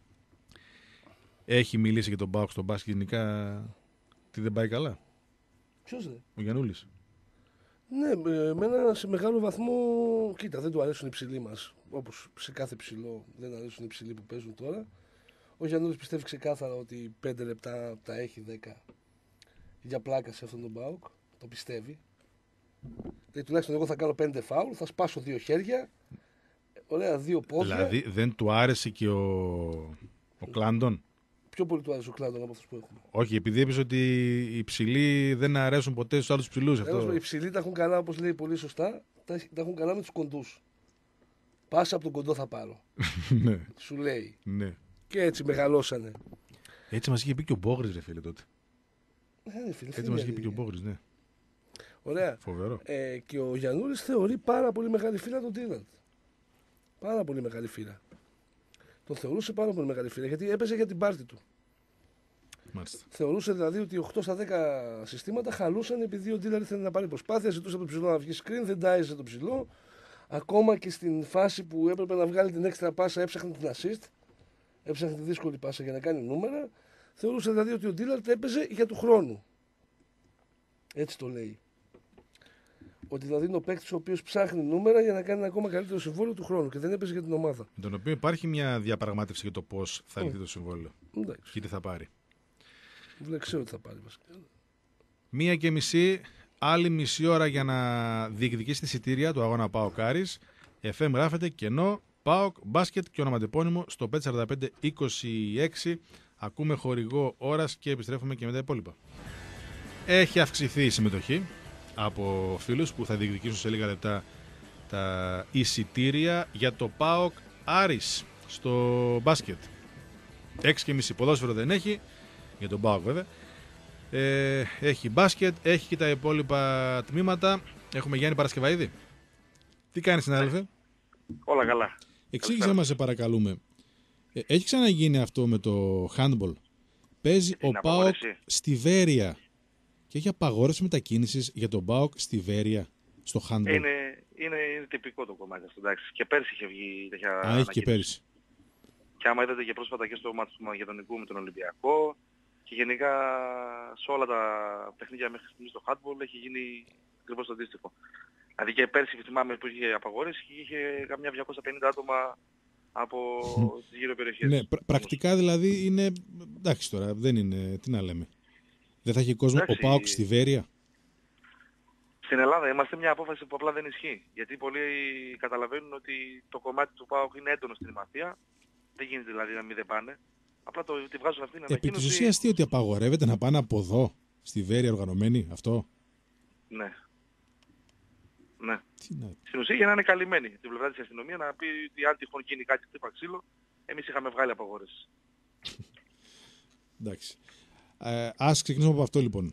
Έχει μιλήσει για τον ΠΑΟΚ στον μπάσκετ γενικά, τι δεν πάει καλά. Ποιος Ο Γιαννούλης. Ναι, εμένα σε μεγάλο βαθμό, κοίτα, δεν του αρέσουν οι ψηλοί μας. Όπως σε κάθε ψηλό δεν αρέσουν οι ψηλοί που παίζουν τώρα. Ο Γιαννούλης πιστεύει ξεκάθαρα ότι 5 λεπτά τα έχει 10 για πλάκα σε αυτόν τον ΠΑΟΚ. Το πιστεύει. Δηλαδή, τουλάχιστον εγώ θα κάνω 5 φάουλ, θα σπάσω 2 χέρια, ωραία, 2 πόδια. Δηλαδή δεν του άρεσε και ο Κλάντον. Πιο πολύ του άρεσε ο Κλάντον από αυτούς που έχουμε. Όχι, επειδή είπες ότι οι ψηλοί δεν αρέσουν ποτέ στους άλλους ψηλούς. Οι ψηλοί τα έχουν καλά, όπως λέει πολύ σωστά, τα έχουν καλά με τους κοντούς. Πάσα από τον κοντό θα πάρω. Ναι. Σου λέει. Ναι. Και έτσι μεγαλώσανε. Έτσι μας είχε πει και ο Μπόγρης, ρε φίλε, τότε. Φίλε, Έτσι μας είχε πει και ο Μπόγρης, ναι. Ωραία. Φοβερό. Και ο Γιαννούλης θεωρεί πάρα πολύ μεγάλη φύλλα τον Τίλαντ. Πάρα πολύ μεγάλη φύλλα. Τον θεωρούσε πάρα πολύ μεγάλη φύλλα, γιατί έπαιζε για την πάρτη του. Μάλιστα. Θεωρούσε δηλαδή ότι 8 στα 10 συστήματα χαλούσαν επειδή ο Ντίλαντ ήθελε να πάρει προσπάθεια, ζητούσε από τον ψηλό να βγει screen, δεν τάιζε τον ψηλό. Ακόμα και στην φάση που έπρεπε να βγάλει την έξτρα πάσα, έψαχνε την assist. Έψαχνε τη δύσκολη πάσα για να κάνει νούμερα. Θεωρούσε δηλαδή ότι ο Ντίλαντ έπαιζε για του χρόνου. Έτσι το λέει. Ότι δηλαδή είναι ο παίκτης ο οποίος ψάχνει νούμερα για να κάνει ένα ακόμα καλύτερο συμβόλαιο του χρόνου και δεν έπαιζε για την ομάδα. Με τον οποίο υπάρχει μια διαπραγμάτευση για το πώς θα λυθεί το συμβόλαιο. Εντάξει. Και τι θα πάρει. Δεν ξέρω τι θα πάρει βασικά. 1:30, άλλη μισή ώρα για να διεκδικήσει τη εισιτήρια του αγώνα ΠΑΟΚ Άρης. FM γράφεται κενό, ΠΑΟΚ, μπάσκετ και ονοματεπώνυμο στο 54526. Ακούμε χορηγό ώρας και επιστρέφουμε και με τα υπόλοιπα. Έχει αυξηθεί η συμμετοχή από φίλους που θα διεκδικήσουν σε λίγα λεπτά τα εισιτήρια για το ΠΑΟΚ Άρης στο μπάσκετ. 6.30 ποδόσφαιρο δεν έχει, για τον ΠΑΟΚ βέβαια. Έχει μπάσκετ, έχει και τα υπόλοιπα τμήματα. Έχουμε Γιάννη Παρασκευαίδη. Τι κάνεις, συνάδελφε? Όλα καλά. Εξήγησέ μας, σε παρακαλούμε. Έχει ξαναγίνει αυτό με το handball? Παίζει ο ΠΑΟΚ στη Βέρεια και έχει απαγόρευση μετακίνησης για τον ΠΑΟΚ στη Βέρεια στο handball. Είναι τυπικό το κομμάτι αυτό, εντάξει. Και πέρσι είχε βγει τέτοια έχει και πέρσι. Και άμα είδατε και πρόσφατα και στο μάτι του Μακεδονικού με τον Ολυμπιακό και γενικά σε όλα τα παιχνίδια μέχρι στιγμής στο handball έχει γίνει ακριβώς το αντίστοιχο. Δηλαδή και πέρσι θυμάμαι που είχε απαγόρευση και είχε καμιά 250 άτομα από τις γύρω περιοχές. Ναι, πρακτικά δηλαδή είναι, εντάξει τώρα, δεν είναι, τι να λέμε. Δεν θα έχει κόσμο ο ΠΑΟΚ στη Βέρεια? Στην Ελλάδα είμαστε μια απόφαση που απλά δεν ισχύει. Γιατί πολλοί καταλαβαίνουν ότι το κομμάτι του ΠΑΟΚ είναι έντονο στην μαφία. Δεν γίνεται δηλαδή να μην δεν πάνε. Απλά τη βγάζουν αυτήν την ανακοίνωση. Επί της ουσίας τι, ότι απαγορεύεται να πάνε από εδώ στη Βέρεια οργανωμένοι, αυτό? Ναι. Ναι. Στην ουσία για να είναι καλυμμένοι. Την πλευρά της αστυνομίας να πει ότι αν τυχόν γίνει κάτι χτύπα ξύλο, εμείς είχαμε βγάλει απαγόρευση. Εντάξει. Ας ξεκινήσουμε από αυτό λοιπόν.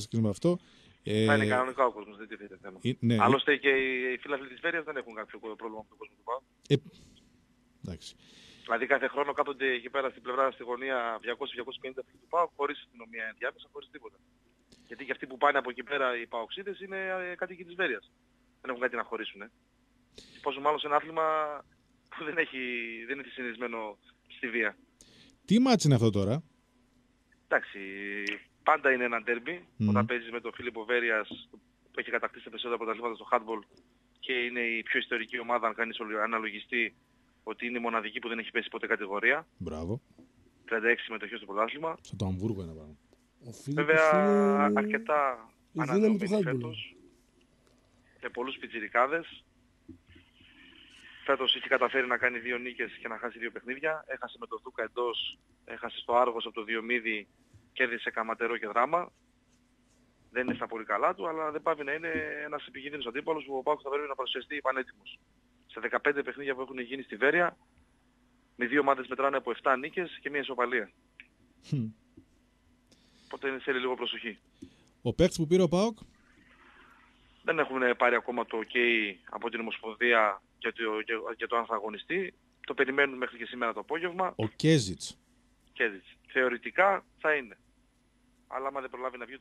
Θα είναι κανονικά ο κόσμος, δεν τίθεται θέμα. Ναι. Άλλωστε και οι φίλαθλοι της Βέρειας δεν έχουν κάποιο πρόβλημα με τον κόσμο του ΠΑΟΚ. Εντάξει. Δηλαδή κάθε χρόνο κάθονται εκεί πέρα στην πλευρά, στη γωνία 200-250 φίλοι του ΠΑΟΚ χωρίς αστυνομία ενδιάμεσα, χωρίς τίποτα. Γιατί και αυτοί που πάνε από εκεί πέρα οι ΠΑΟΚσίδες είναι κάτοικοι της Βέρειας. Δεν έχουν κάτι να χωρίσουν. Πόσο μάλλον σε ένα άθλημα που δεν είναι συνηθισμένο στη βία. Τι μάτς είναι αυτό τώρα? Εντάξει, πάντα είναι ένα ντέρμπι. Όταν παίζεις με τον Φίλιππο Βέρειας που έχει κατακτήσει τα περισσότερα πρωταθλήματα στο handball και είναι η πιο ιστορική ομάδα, αν κάνεις αναλογιστεί, ότι είναι η μοναδική που δεν έχει πέσει ποτέ κατηγορία. Μπράβο. 36 συμμετοχές στο πρωτάθλημα. Σαν το Αμβούργο ένα πράγμα. Βέβαια αρκετά αναδεωμένη φέτος. Με πολλούς πιτσιρικάδες. Φέτος είχε καταφέρει να κάνει 2 νίκες και να χάσει 2 παιχνίδια. Έχασε με τον Δούκα εντός, έχασε στο Άργος από το Διομήδη, κέρδισε Καματερό και Δράμα. Δεν είναι στα πολύ καλά του, αλλά δεν πάβει να είναι ένας επικίνδυνος αντίπαλος που ο ΠΑΟΚ θα πρέπει να παρουσιαστεί πανέτοιμος. Σε 15 παιχνίδια που έχουν γίνει στη Βέρεια, με 2 ομάδες μετράνε από 7 νίκες και 1 ισοπαλία. Οπότε θέλει λίγο προσοχή. Ο παίκτης που πήρε ο ΠΑΟΚ? Δεν έχουν πάρει ακόμα το OK από την Ομοσπονδία για το αν θα αγωνιστεί. Το περιμένουν μέχρι και σήμερα το απόγευμα. Ο Κέζιτς. Θεωρητικά θα είναι. Αλλά άμα δεν προλάβει να βγει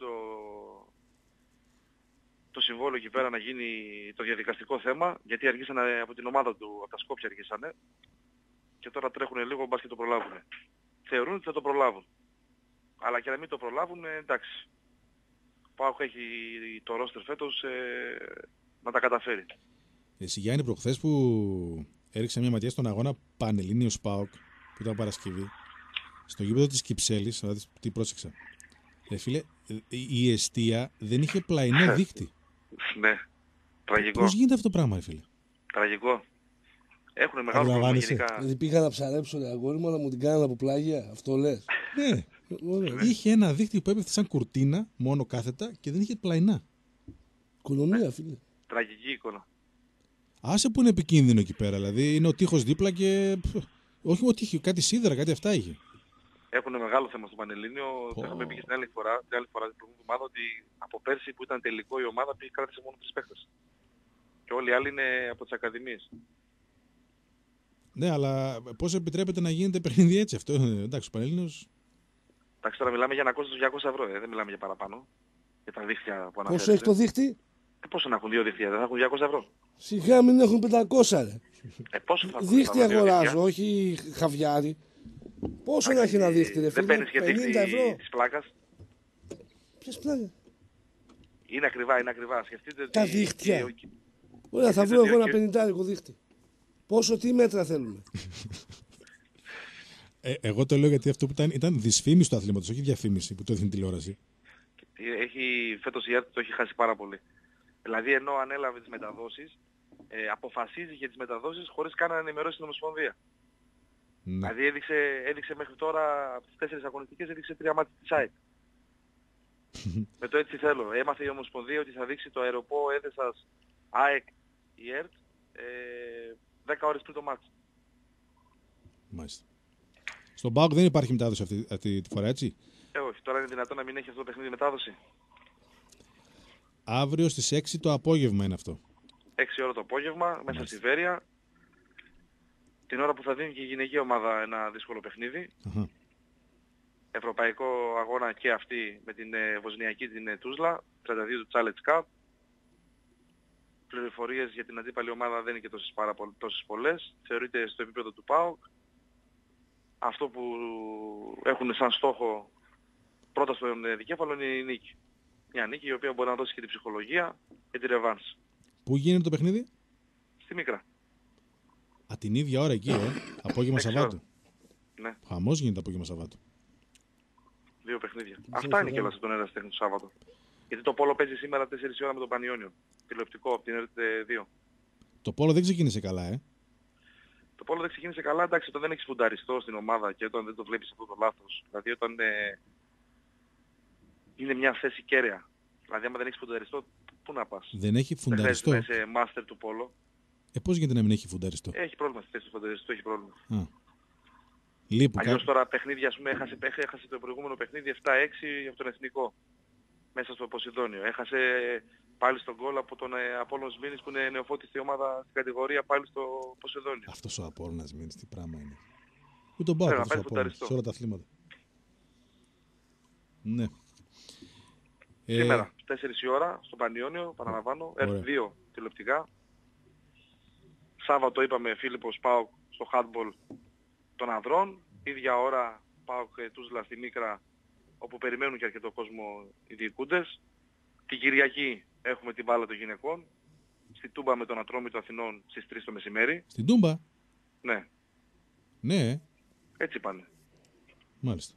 το συμβόλαιο εκεί πέρα να γίνει το διαδικαστικό θέμα, γιατί αργήσανε από την ομάδα του, από τα Σκόπια αργήσανε, και τώρα τρέχουν λίγο μπας και το προλάβουν. Θεωρούν ότι θα το προλάβουν. Αλλά και να μην το προλάβουν, εντάξει. Ο ΠΑΟΚ έχει το ρόστερ φέτος να τα καταφέρει. Εσύ Γιάννη, προχθές που έριξα μια ματιά στον αγώνα Πανελλήνιος ΠΑΟΚ που ήταν Παρασκευή, στο γήπεδο της Κυψέλης, να δεις τι πρόσεξα. Φίλε, η εστία δεν είχε πλαϊνό δίχτυ. Ναι, τραγικό. Πώς γίνεται αυτό το πράγμα, φίλε? Τραγικό. Έχουν μεγάλο πρόβλημα γενικά. Δηλαδή πήγα να ψαρέψω ρε αγόρι μου, αλλά μου την κάνανε από πλάγια. Αυτό λες? Ναι. Είχε ένα δίχτυ που έπεφτε σαν κουρτίνα, μόνο κάθετα, και δεν είχε πλαϊνά. Οικονομία, φίλε. Τραγική εικόνα. Άσε που είναι επικίνδυνο εκεί πέρα. Δηλαδή είναι ο τείχος δίπλα και. Όχι ότι είχε κάτι σίδερα, κάτι αυτά είχε. Έχουν μεγάλο θέμα στο Πανελλήνιο. Το είχαμε πει και την άλλη φορά την προηγούμενη εβδομάδα, ότι από πέρσι που ήταν τελικό η ομάδα κράτησε μόνο 3 παίκτες. Και όλοι οι άλλοι είναι από τις ακαδημίες. Ναι, αλλά πώς επιτρέπεται να γίνεται παιχνίδι έτσι αυτό? Εντάξει, ο Πανελλήνιος. Εντάξει, τώρα μιλάμε για ένα κόστος 200 ευρώ, δεν μιλάμε για παραπάνω. Για τα δίχτυα που αναφέρετε. Πόσο έχει το δίχτυ? Πόσο να έχουν 2 δίχτυα, δεν θα έχουν 200 ευρώ. Σιγά μην έχουν 500 ρε. Πόσο θα δίχτυ αγοράζω, όχι χαβιάρι. Πόσο να έχει ένα δίχτυ ρε φίλε? Δεν παίρνεις και δίχτυ της πλάκας. Ποιες πλάκες? Είναι ακριβά, είναι ακριβά. Σκεφτείτε τα δίχτυα. Ωραία, θα βρω εγώ ένα 50 δίχτυ. Πόσο, τι μέτρα θέλουμε? Εγώ το λέω γιατί αυτό που ήταν δυσφήμιση του αθλήματος, όχι διαφήμιση που το έδινε τηλεόραση. Φέτος η ΕΡΤ το έχει χάσει πάρα πολύ. Δηλαδή ενώ ανέλαβε τις μεταδόσεις, αποφασίζει για τις μεταδόσεις χωρίς καν να ενημερώσει την Ομοσπονδία. Ναι. Δηλαδή έδειξε μέχρι τώρα από τις 4 αγωνιστικές έδειξε 3 μάτια της ΑΕΚ. Με το έτσι θέλω. Έμαθε η Ομοσπονδία ότι θα δείξει το αεροπό Έδεσας ΑΕΚ η ΕΡΤ 10 ώρες πριν το μάτς. Μάλιστα. Στον ΠΑΟΚ δεν υπάρχει μετάδοση αυτή τη φορά, έτσι. Όχι, τώρα είναι δυνατόν να μην έχει αυτό το παιχνίδι μετάδοση. Αύριο στις 6 το απόγευμα είναι αυτό. 6 ώρα το απόγευμα, μέσα στη Βέρεια. Την ώρα που θα δίνει και η γυναική ομάδα ένα δύσκολο παιχνίδι. Αχα. Ευρωπαϊκό αγώνα και αυτή με την βοσνιακή την Τούσλα, 32 του Challenge Cup. Πληροφορίες για την αντίπαλη ομάδα δεν είναι και τόσες πολλές. Θεωρείται στο επίπεδο του ΠΑΟΚ. Αυτό που έχουν σαν στόχο πρώτα στον δικέφαλο είναι η νίκη. Μια νίκη η οποία μπορεί να δώσει και την ψυχολογία και τη ρεβάνς. Πού γίνεται το παιχνίδι? Στη Μίκρα. Α, την ίδια ώρα εκεί, απόγευμα Σαββάτου. Ναι. Χαμός γίνεται απόγευμα Σαββάτου. 2 παιχνίδια. Αυτά είναι κιόλας τον Εραστέχνη το Σάββατο. Γιατί το πόλο παίζει σήμερα 4 ώρα με τον Πανιόνιο. Τηλεοπτικό από την ΕΡΤ2. Το πόλο δεν ξεκίνησε καλά, Το πόλο δεν ξεκίνησε καλά, εντάξει, όταν δεν έχεις φουνταριστό στην ομάδα και όταν δεν το βλέπεις αυτό το λάθος. Δηλαδή όταν είναι μια θέση κέραια. Δηλαδή άμα δεν έχεις φουνταριστό, πού να πας? Δεν έχει φουνταριστό. Δεν χρειάζεται να είσαι μάστερ του πόλο. Πώς γίνεται να μην έχει φουνταριστό? Έχει πρόβλημα στη θέση του φουνταριστού, έχει πρόβλημα. Αλλιώς τώρα παιχνίδια, ας πούμε, έχασε το προηγούμενο παιχνίδι 7-6 από τον Εθνικό. Μέσα στο Ποσειδόνιο. Έχασε πάλι στον γκολ από τον Απόλλων Σμήνης που είναι νεοφώτης στη ομάδα στην κατηγορία πάλι στο Ποσειδόνιο. Αυτός ο Απόλλωνας Σμήνης τι πράγμα είναι. Ούτε τον πάω σε όλα τα αθλήματα. Ναι. Σήμερα 4 η ώρα στο Πανιόνιο, παραλαμβάνω, F2 τηλεοπτικά. Σάββατο είπαμε Φίλιππος ΠΑΟΚ στο handball των ανδρών. Ίδια ώρα ΠΑΟΚ Τούσλα στη Μίκρα, όπου περιμένουν και αρκετό κόσμο οι διοικούντες. Την Κυριακή έχουμε την μπάλα των γυναικών. Στη Τούμπα με τον Ατρόμητο Αθηνών στις 3 το μεσημέρι. Στην Τούμπα? Ναι. Ναι. Έτσι πάνε. Μάλιστα.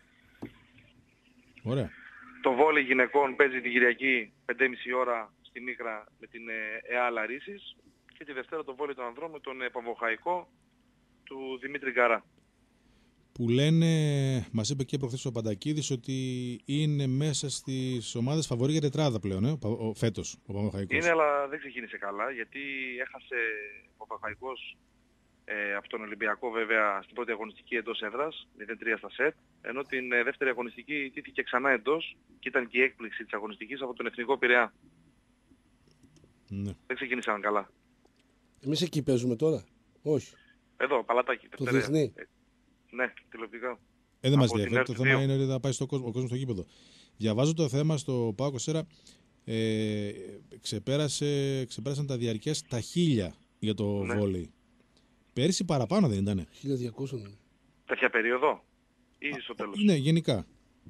Ωραία. Το βόλεϊ γυναικών παίζει την Κυριακή 5.30 ώρα στη Μίκρα με την ΕΑ Λαρίσης. Και τη Δευτέρα το βόλεϊ των ανδρών με τον Παμβοχαϊκό του Δημήτρη Γκαρά. Που λένε, μας είπε και προχθές ο Παντακίδης, ότι είναι μέσα στις ομάδες φαβορί για τετράδα πλέον, φέτος ο Παμβοχαϊκός. Είναι, αλλά δεν ξεκίνησε καλά, γιατί έχασε ο Παμβοχαϊκός από τον Ολυμπιακό βέβαια στην πρώτη αγωνιστική εντός έδρας, 0-3 στα σετ, ενώ την δεύτερη αγωνιστική τήθηκε ξανά εντός και ήταν και η έκπληξη της αγωνιστικής από τον Εθνικό Πειραιά. Ναι. Δεν ξεκίνησαν καλά. Εμείς εκεί παίζουμε τώρα? Όχι. Εδώ, Παλατάκι. Το Διεθνή. Ναι, τηλεοπτικά. Δεν μας διαφέρει. Το θέμα είναι ότι θα πάει ο κόσμος στο γήπεδο. Διαβάζω το θέμα στο ΠΑΟΚ 24. Ξεπέρασαν τα διαρκές τα 1000 για το βόλεϊ. Πέρυσι παραπάνω δεν ήτανε? 1200. Τέτοια περίοδο ή στο τέλος? Ναι, γενικά.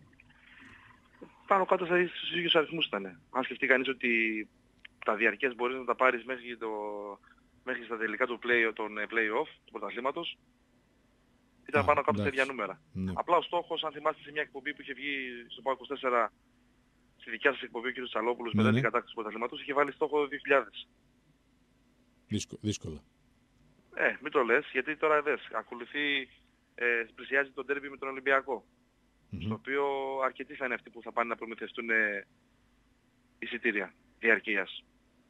Πάνω κάτω στους ίδιους αριθμούς ήταν. Αν σκεφτεί κανείς ότι τα διαρκές μπορείς να τα πάρεις μέχρι στα τελικά των play-off του πρωταθλήματος, ήταν πάνω κάτω σε ίδια νούμερα. Ναι. Απλά ο στόχος, αν θυμάστε σε μια εκπομπή που είχε βγει στο ΠΑΟΚ 24, στη δικιά σας εκπομπή ο κ. Τσαλόπουλος, μετά την κατάκτηση του πρωταθλήματος, είχε βάλει στόχο 2000. Δύσκολα. Μην το λες, γιατί τώρα πλησιάζει το ντέρμπι με τον Ολυμπιακό. Στο οποίο αρκετοί θα είναι αυτοί που θα πάνε να προμηθευτούν εισιτήρια διαρκείας.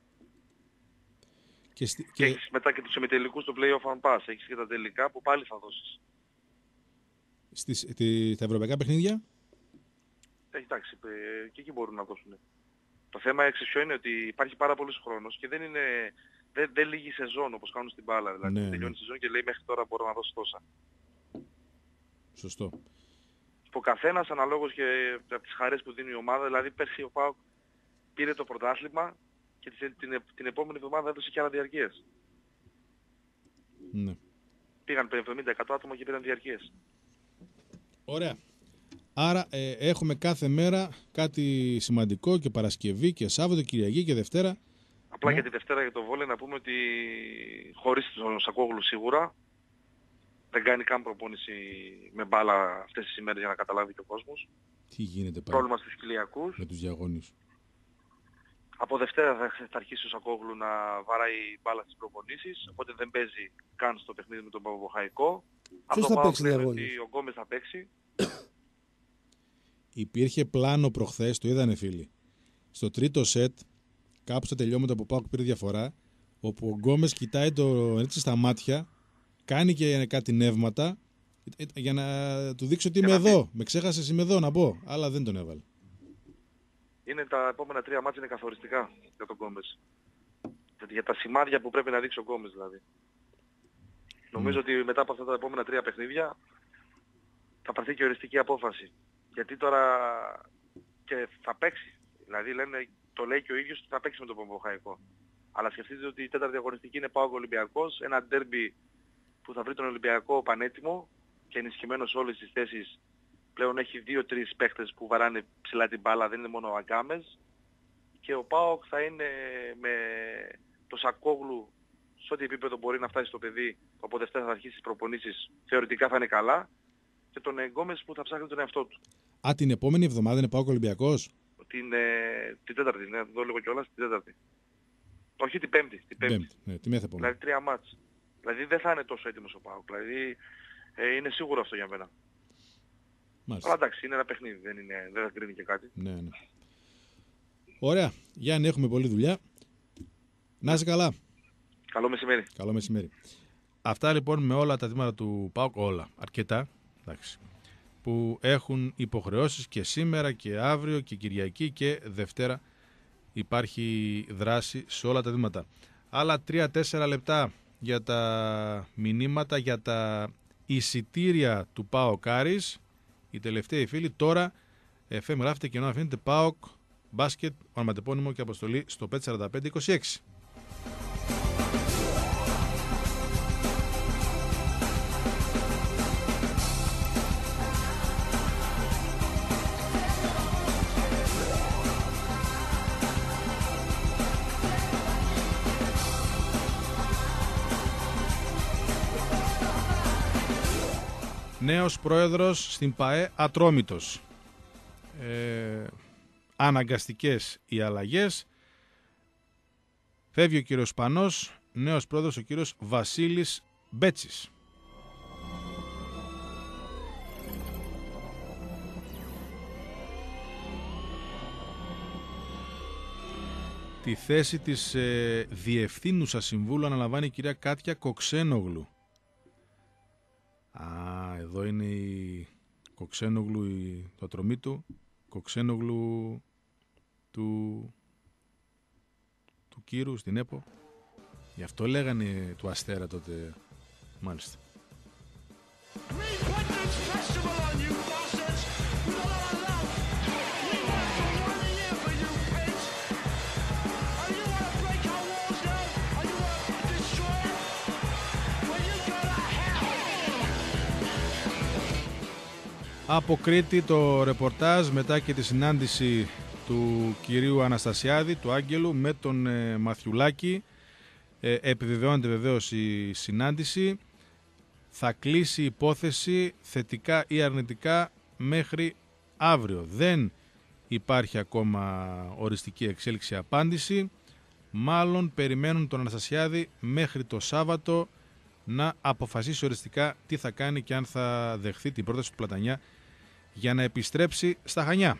Και έχεις μετά και τους ημιτελικούς του play-off αν πας. Έχεις και τα τελικά που πάλι θα δώσεις. Τα ευρωπαϊκά παιχνίδια? Εντάξει, και εκεί μπορούν να δώσουν. Το θέμα ποιο είναι ότι υπάρχει πάρα πολύς χρόνος και δεν λύγει η σεζόν όπως κάνουν στην μπάλα. Δηλαδή τελειώνει η σεζόν και λέει μέχρι τώρα μπορώ να δώσω τόσα. Σωστό. Ο καθένας αναλόγως και από τις χαρές που δίνει η ομάδα. Δηλαδή πέρσι ο ΠΑΟΚ πήρε το πρωτάθλημα και την επόμενη εβδομάδα έδωσε και άλλα διαρκείες. Ναι. Πήγαν 70-100 άτομα και πήραν διαρκείες. Ωραία. Άρα έχουμε κάθε μέρα κάτι σημαντικό και Παρασκευή και Σάββατο, Κυριακή και Δευτέρα. Απλά για τη Δευτέρα για το βόλεϊ να πούμε ότι χωρίς τον Σακόγλου σίγουρα δεν κάνει καν προπόνηση με μπάλα αυτές τις ημέρες για να καταλάβει και ο κόσμος. Τι γίνεται πρόβλημα στους κοιλιακούς. Με τους διαγώνιους. Από Δευτέρα θα αρχίσει ο Σακόγλου να βαράει μπάλα στις προπονήσεις, οπότε δεν παίζει καν στο παιχνίδι με τον Παπαβοχαϊκό. Ποιος θα παίξει διαγώνιους? Ο Γκόμες θα παίξει. υπήρχε πλάνο προχθές, το είδανε φίλοι. Στο τρίτο σετ, κάπου στα τελειώματα που ΠΑΟΚ πήρε διαφορά, όπου ο Γκόμες κοιτάει το έτσι στα μάτια, κάνει και κάτι νεύματα για να του δείξει ότι είμαι εδώ. Με ξέχασες, είμαι εδώ να πω, αλλά δεν τον έβαλε. Είναι τα επόμενα 3 μάτια είναι καθοριστικά για τον Γκόμες. Για τα σημάδια που πρέπει να δείξει ο Γκόμες δηλαδή. Νομίζω ότι μετά από αυτά τα επόμενα 3 παιχνίδια θα πάρθει και οριστική απόφαση. Γιατί τώρα και θα παίξει. Δηλαδή το λέει και ο ίδιος ότι θα παίξει με τον Παπαχαϊκό. Αλλά σκεφτείτε ότι η τέταρτη αγωνιστική είναι ΠΑΟΚ Ολυμπιακός, ένα ντέρμπι που θα βρει τον Ολυμπιακό πανέτοιμο και ενισχυμένο σε όλες τις θέσεις. Πλέον έχει 2-3 παίχτες που βαράνε ψηλά την μπάλα, δεν είναι μόνο ο Αγκάμες. Και ο ΠΑΟΚ θα είναι με το Σακόγλου σε ό,τι επίπεδο μπορεί να φτάσει στο παιδί, που από Δευτέρα θα αρχίσει τις προπονήσεις, θεωρητικά θα είναι καλά. Και τον Γκόμες που θα ψάχνει τον εαυτό του. Α, την επόμενη εβδομάδα είναι ΠΑΟΚ Ολυμπιακός. Την Τέταρτη, ναι, το λίγο κιόλας, την Τέταρτη. Όχι την Πέμπτη. Την Πέμπτη. Ναι, τη μεθεπόμενη. Δηλαδή 3 μάτς. Δηλαδή δεν θα είναι τόσο έτοιμος ο ΠΑΟΚ. Δηλαδή είναι σίγουρο αυτό για μένα. Μάλιστα. Αλλά εντάξει, είναι ένα παιχνίδι, δεν θα κρίνει και κάτι. Ναι. Ωραία. Γιάννη, έχουμε πολλή δουλειά. Να είσαι καλά. Καλό μεσημέρι. Καλό μεσημέρι. Αυτά λοιπόν με όλα τα ζητήματα του ΠΑΟΚ, όλα, αρκετά, εντάξει, που έχουν υποχρεώσεις και σήμερα και αύριο και Κυριακή και Δευτέρα υπάρχει δράση σε όλα τα ζητήματα. Άλλα 3-4 λεπτά για τα μηνύματα, για τα εισιτήρια του ΠΑΟΚ Άρης. Οι τελευταίοι φίλοι τώρα FM γράφετε και ενώ αφήνετε ΠΑΟΚ μπάσκετ, ονοματεπώνυμο και αποστολή στο 54526. Νέος πρόεδρος στην ΠΑΕ Ατρόμητος. Αναγκαστικές οι αλλαγές. Φεύγει ο κύριος Σπανός, νέος πρόεδρος ο κύριος Βασίλης Μπέτσης. Τη θέση της διευθύνουσα συμβούλου αναλαμβάνει η κυρία Κάτια Κοξένογλου. Εδώ είναι η Κοξένογλου, το Ατρομήτου, Κοξένογλου του Κύρου στην ΕΠΟ. Γι' αυτό λέγανε του Αστέρα τότε, μάλιστα. Από Κρήτη το ρεπορτάζ μετά και τη συνάντηση του κυρίου Αναστασιάδη, του Άγγελου, με τον Μαθιουλάκη. Επιβεβαιώνεται βεβαίως η συνάντηση. Θα κλείσει η υπόθεση θετικά ή αρνητικά μέχρι αύριο. Δεν υπάρχει ακόμα οριστική εξέλιξη απάντηση. Μάλλον περιμένουν τον Αναστασιάδη μέχρι το Σάββατο να αποφασίσει οριστικά τι θα κάνει και αν θα δεχθεί την πρόταση του Πλατανιά για να επιστρέψει στα Χανιά.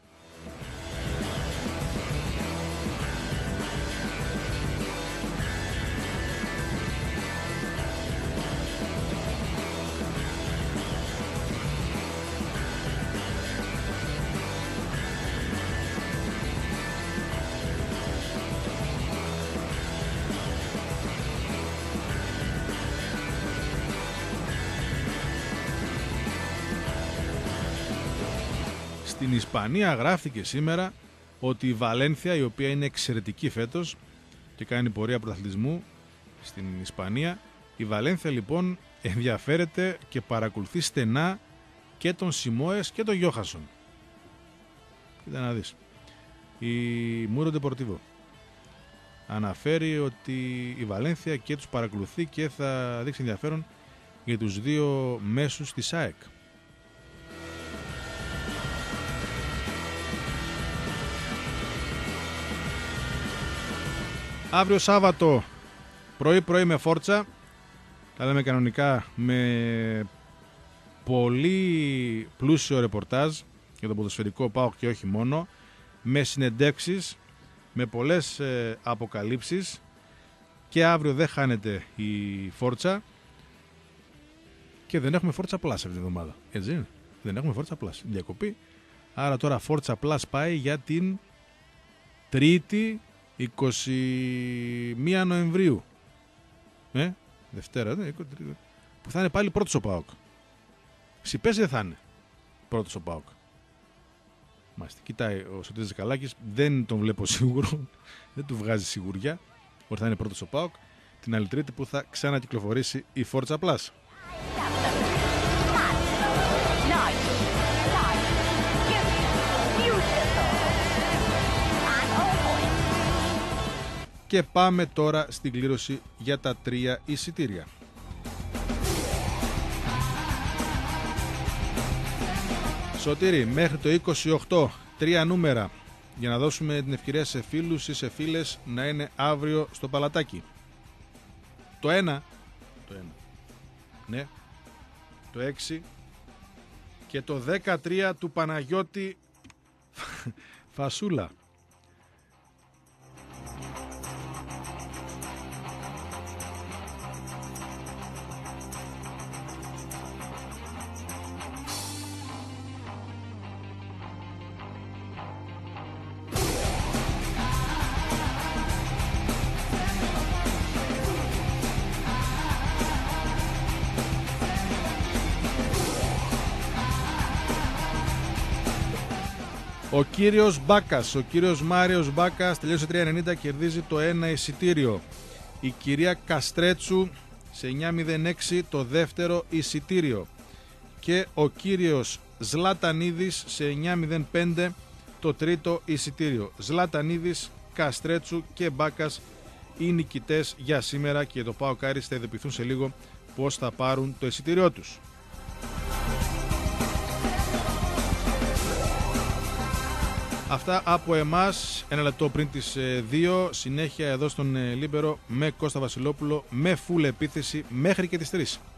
Στην Ισπανία γράφτηκε σήμερα ότι η Βαλένθια, η οποία είναι εξαιρετική φέτος και κάνει πορεία πρωταθλητισμού στην Ισπανία, η Βαλένθια λοιπόν ενδιαφέρεται και παρακολουθεί στενά και τον Σιμόες και τον Γιόχασον. Κοίτα να δεις. Η Μούρο Ντεπορτίβο αναφέρει ότι η Βαλένθια και τους παρακολουθεί και θα δείξει ενδιαφέρον για τους δύο μέσους της ΑΕΚ. Αύριο Σάββατο πρωί με Φόρτσα, τα λέμε κανονικά, με πολύ πλούσιο ρεπορτάζ για τον ποδοσφαιρικό ΠΑΟΚ και όχι μόνο, με συνεντεύξεις, με πολλές αποκαλύψεις, και αύριο δεν χάνεται η Φόρτσα και δεν έχουμε Φόρτσα Plus αυτή την εβδομάδα. Έτσι είναι, δεν έχουμε Φόρτσα Plus, διακοπή. Άρα τώρα Φόρτσα Plus πάει για την Τρίτη 21 Νοεμβρίου. Δευτέρα, που θα είναι πάλι πρώτος ο ΠΑΟΚ. Σιπές δεν θα είναι πρώτος ο ΠΑΟΚ. Μάλιστα, κοιτάει ο Σωτήρης Ζεκαλάκης, δεν τον βλέπω σίγουρο, δεν του βγάζει σιγουριά ότι θα είναι πρώτος ο ΠΑΟΚ την άλλη Τρίτη που θα ξανακυκλοφορήσει η Φόρτσα Plus. Και πάμε τώρα στην κλήρωση για τα 3 εισιτήρια. Σωτήρη, μέχρι το 28, 3 νούμερα για να δώσουμε την ευκαιρία σε φίλους ή σε φίλες να είναι αύριο στο Παλατάκι. Το 1, ναι, το 6 και το 13 του Παναγιώτη Φασούλα. Ο κύριος Μπάκας, ο κύριος Μάριος Μπάκας τελείωσε 3,90, κερδίζει το 1 εισιτήριο. Η κυρία Καστρέτσου σε 9,06 το δεύτερο εισιτήριο. Και ο κύριος Ζλατανίδης σε 9,05 το τρίτο εισιτήριο. Ζλατανίδης, Καστρέτσου και Μπάκας οι νικητές για σήμερα και το ΠΑΟΚ Άρης θα ειδοποιηθούν σε λίγο πώς θα πάρουν το εισιτήριό τους. Αυτά από εμάς, 1 λεπτό πριν τις 2, συνέχεια εδώ στον Λίμπερο με Κώστα Βασιλόπουλο, με full επίθεση μέχρι και τις 3.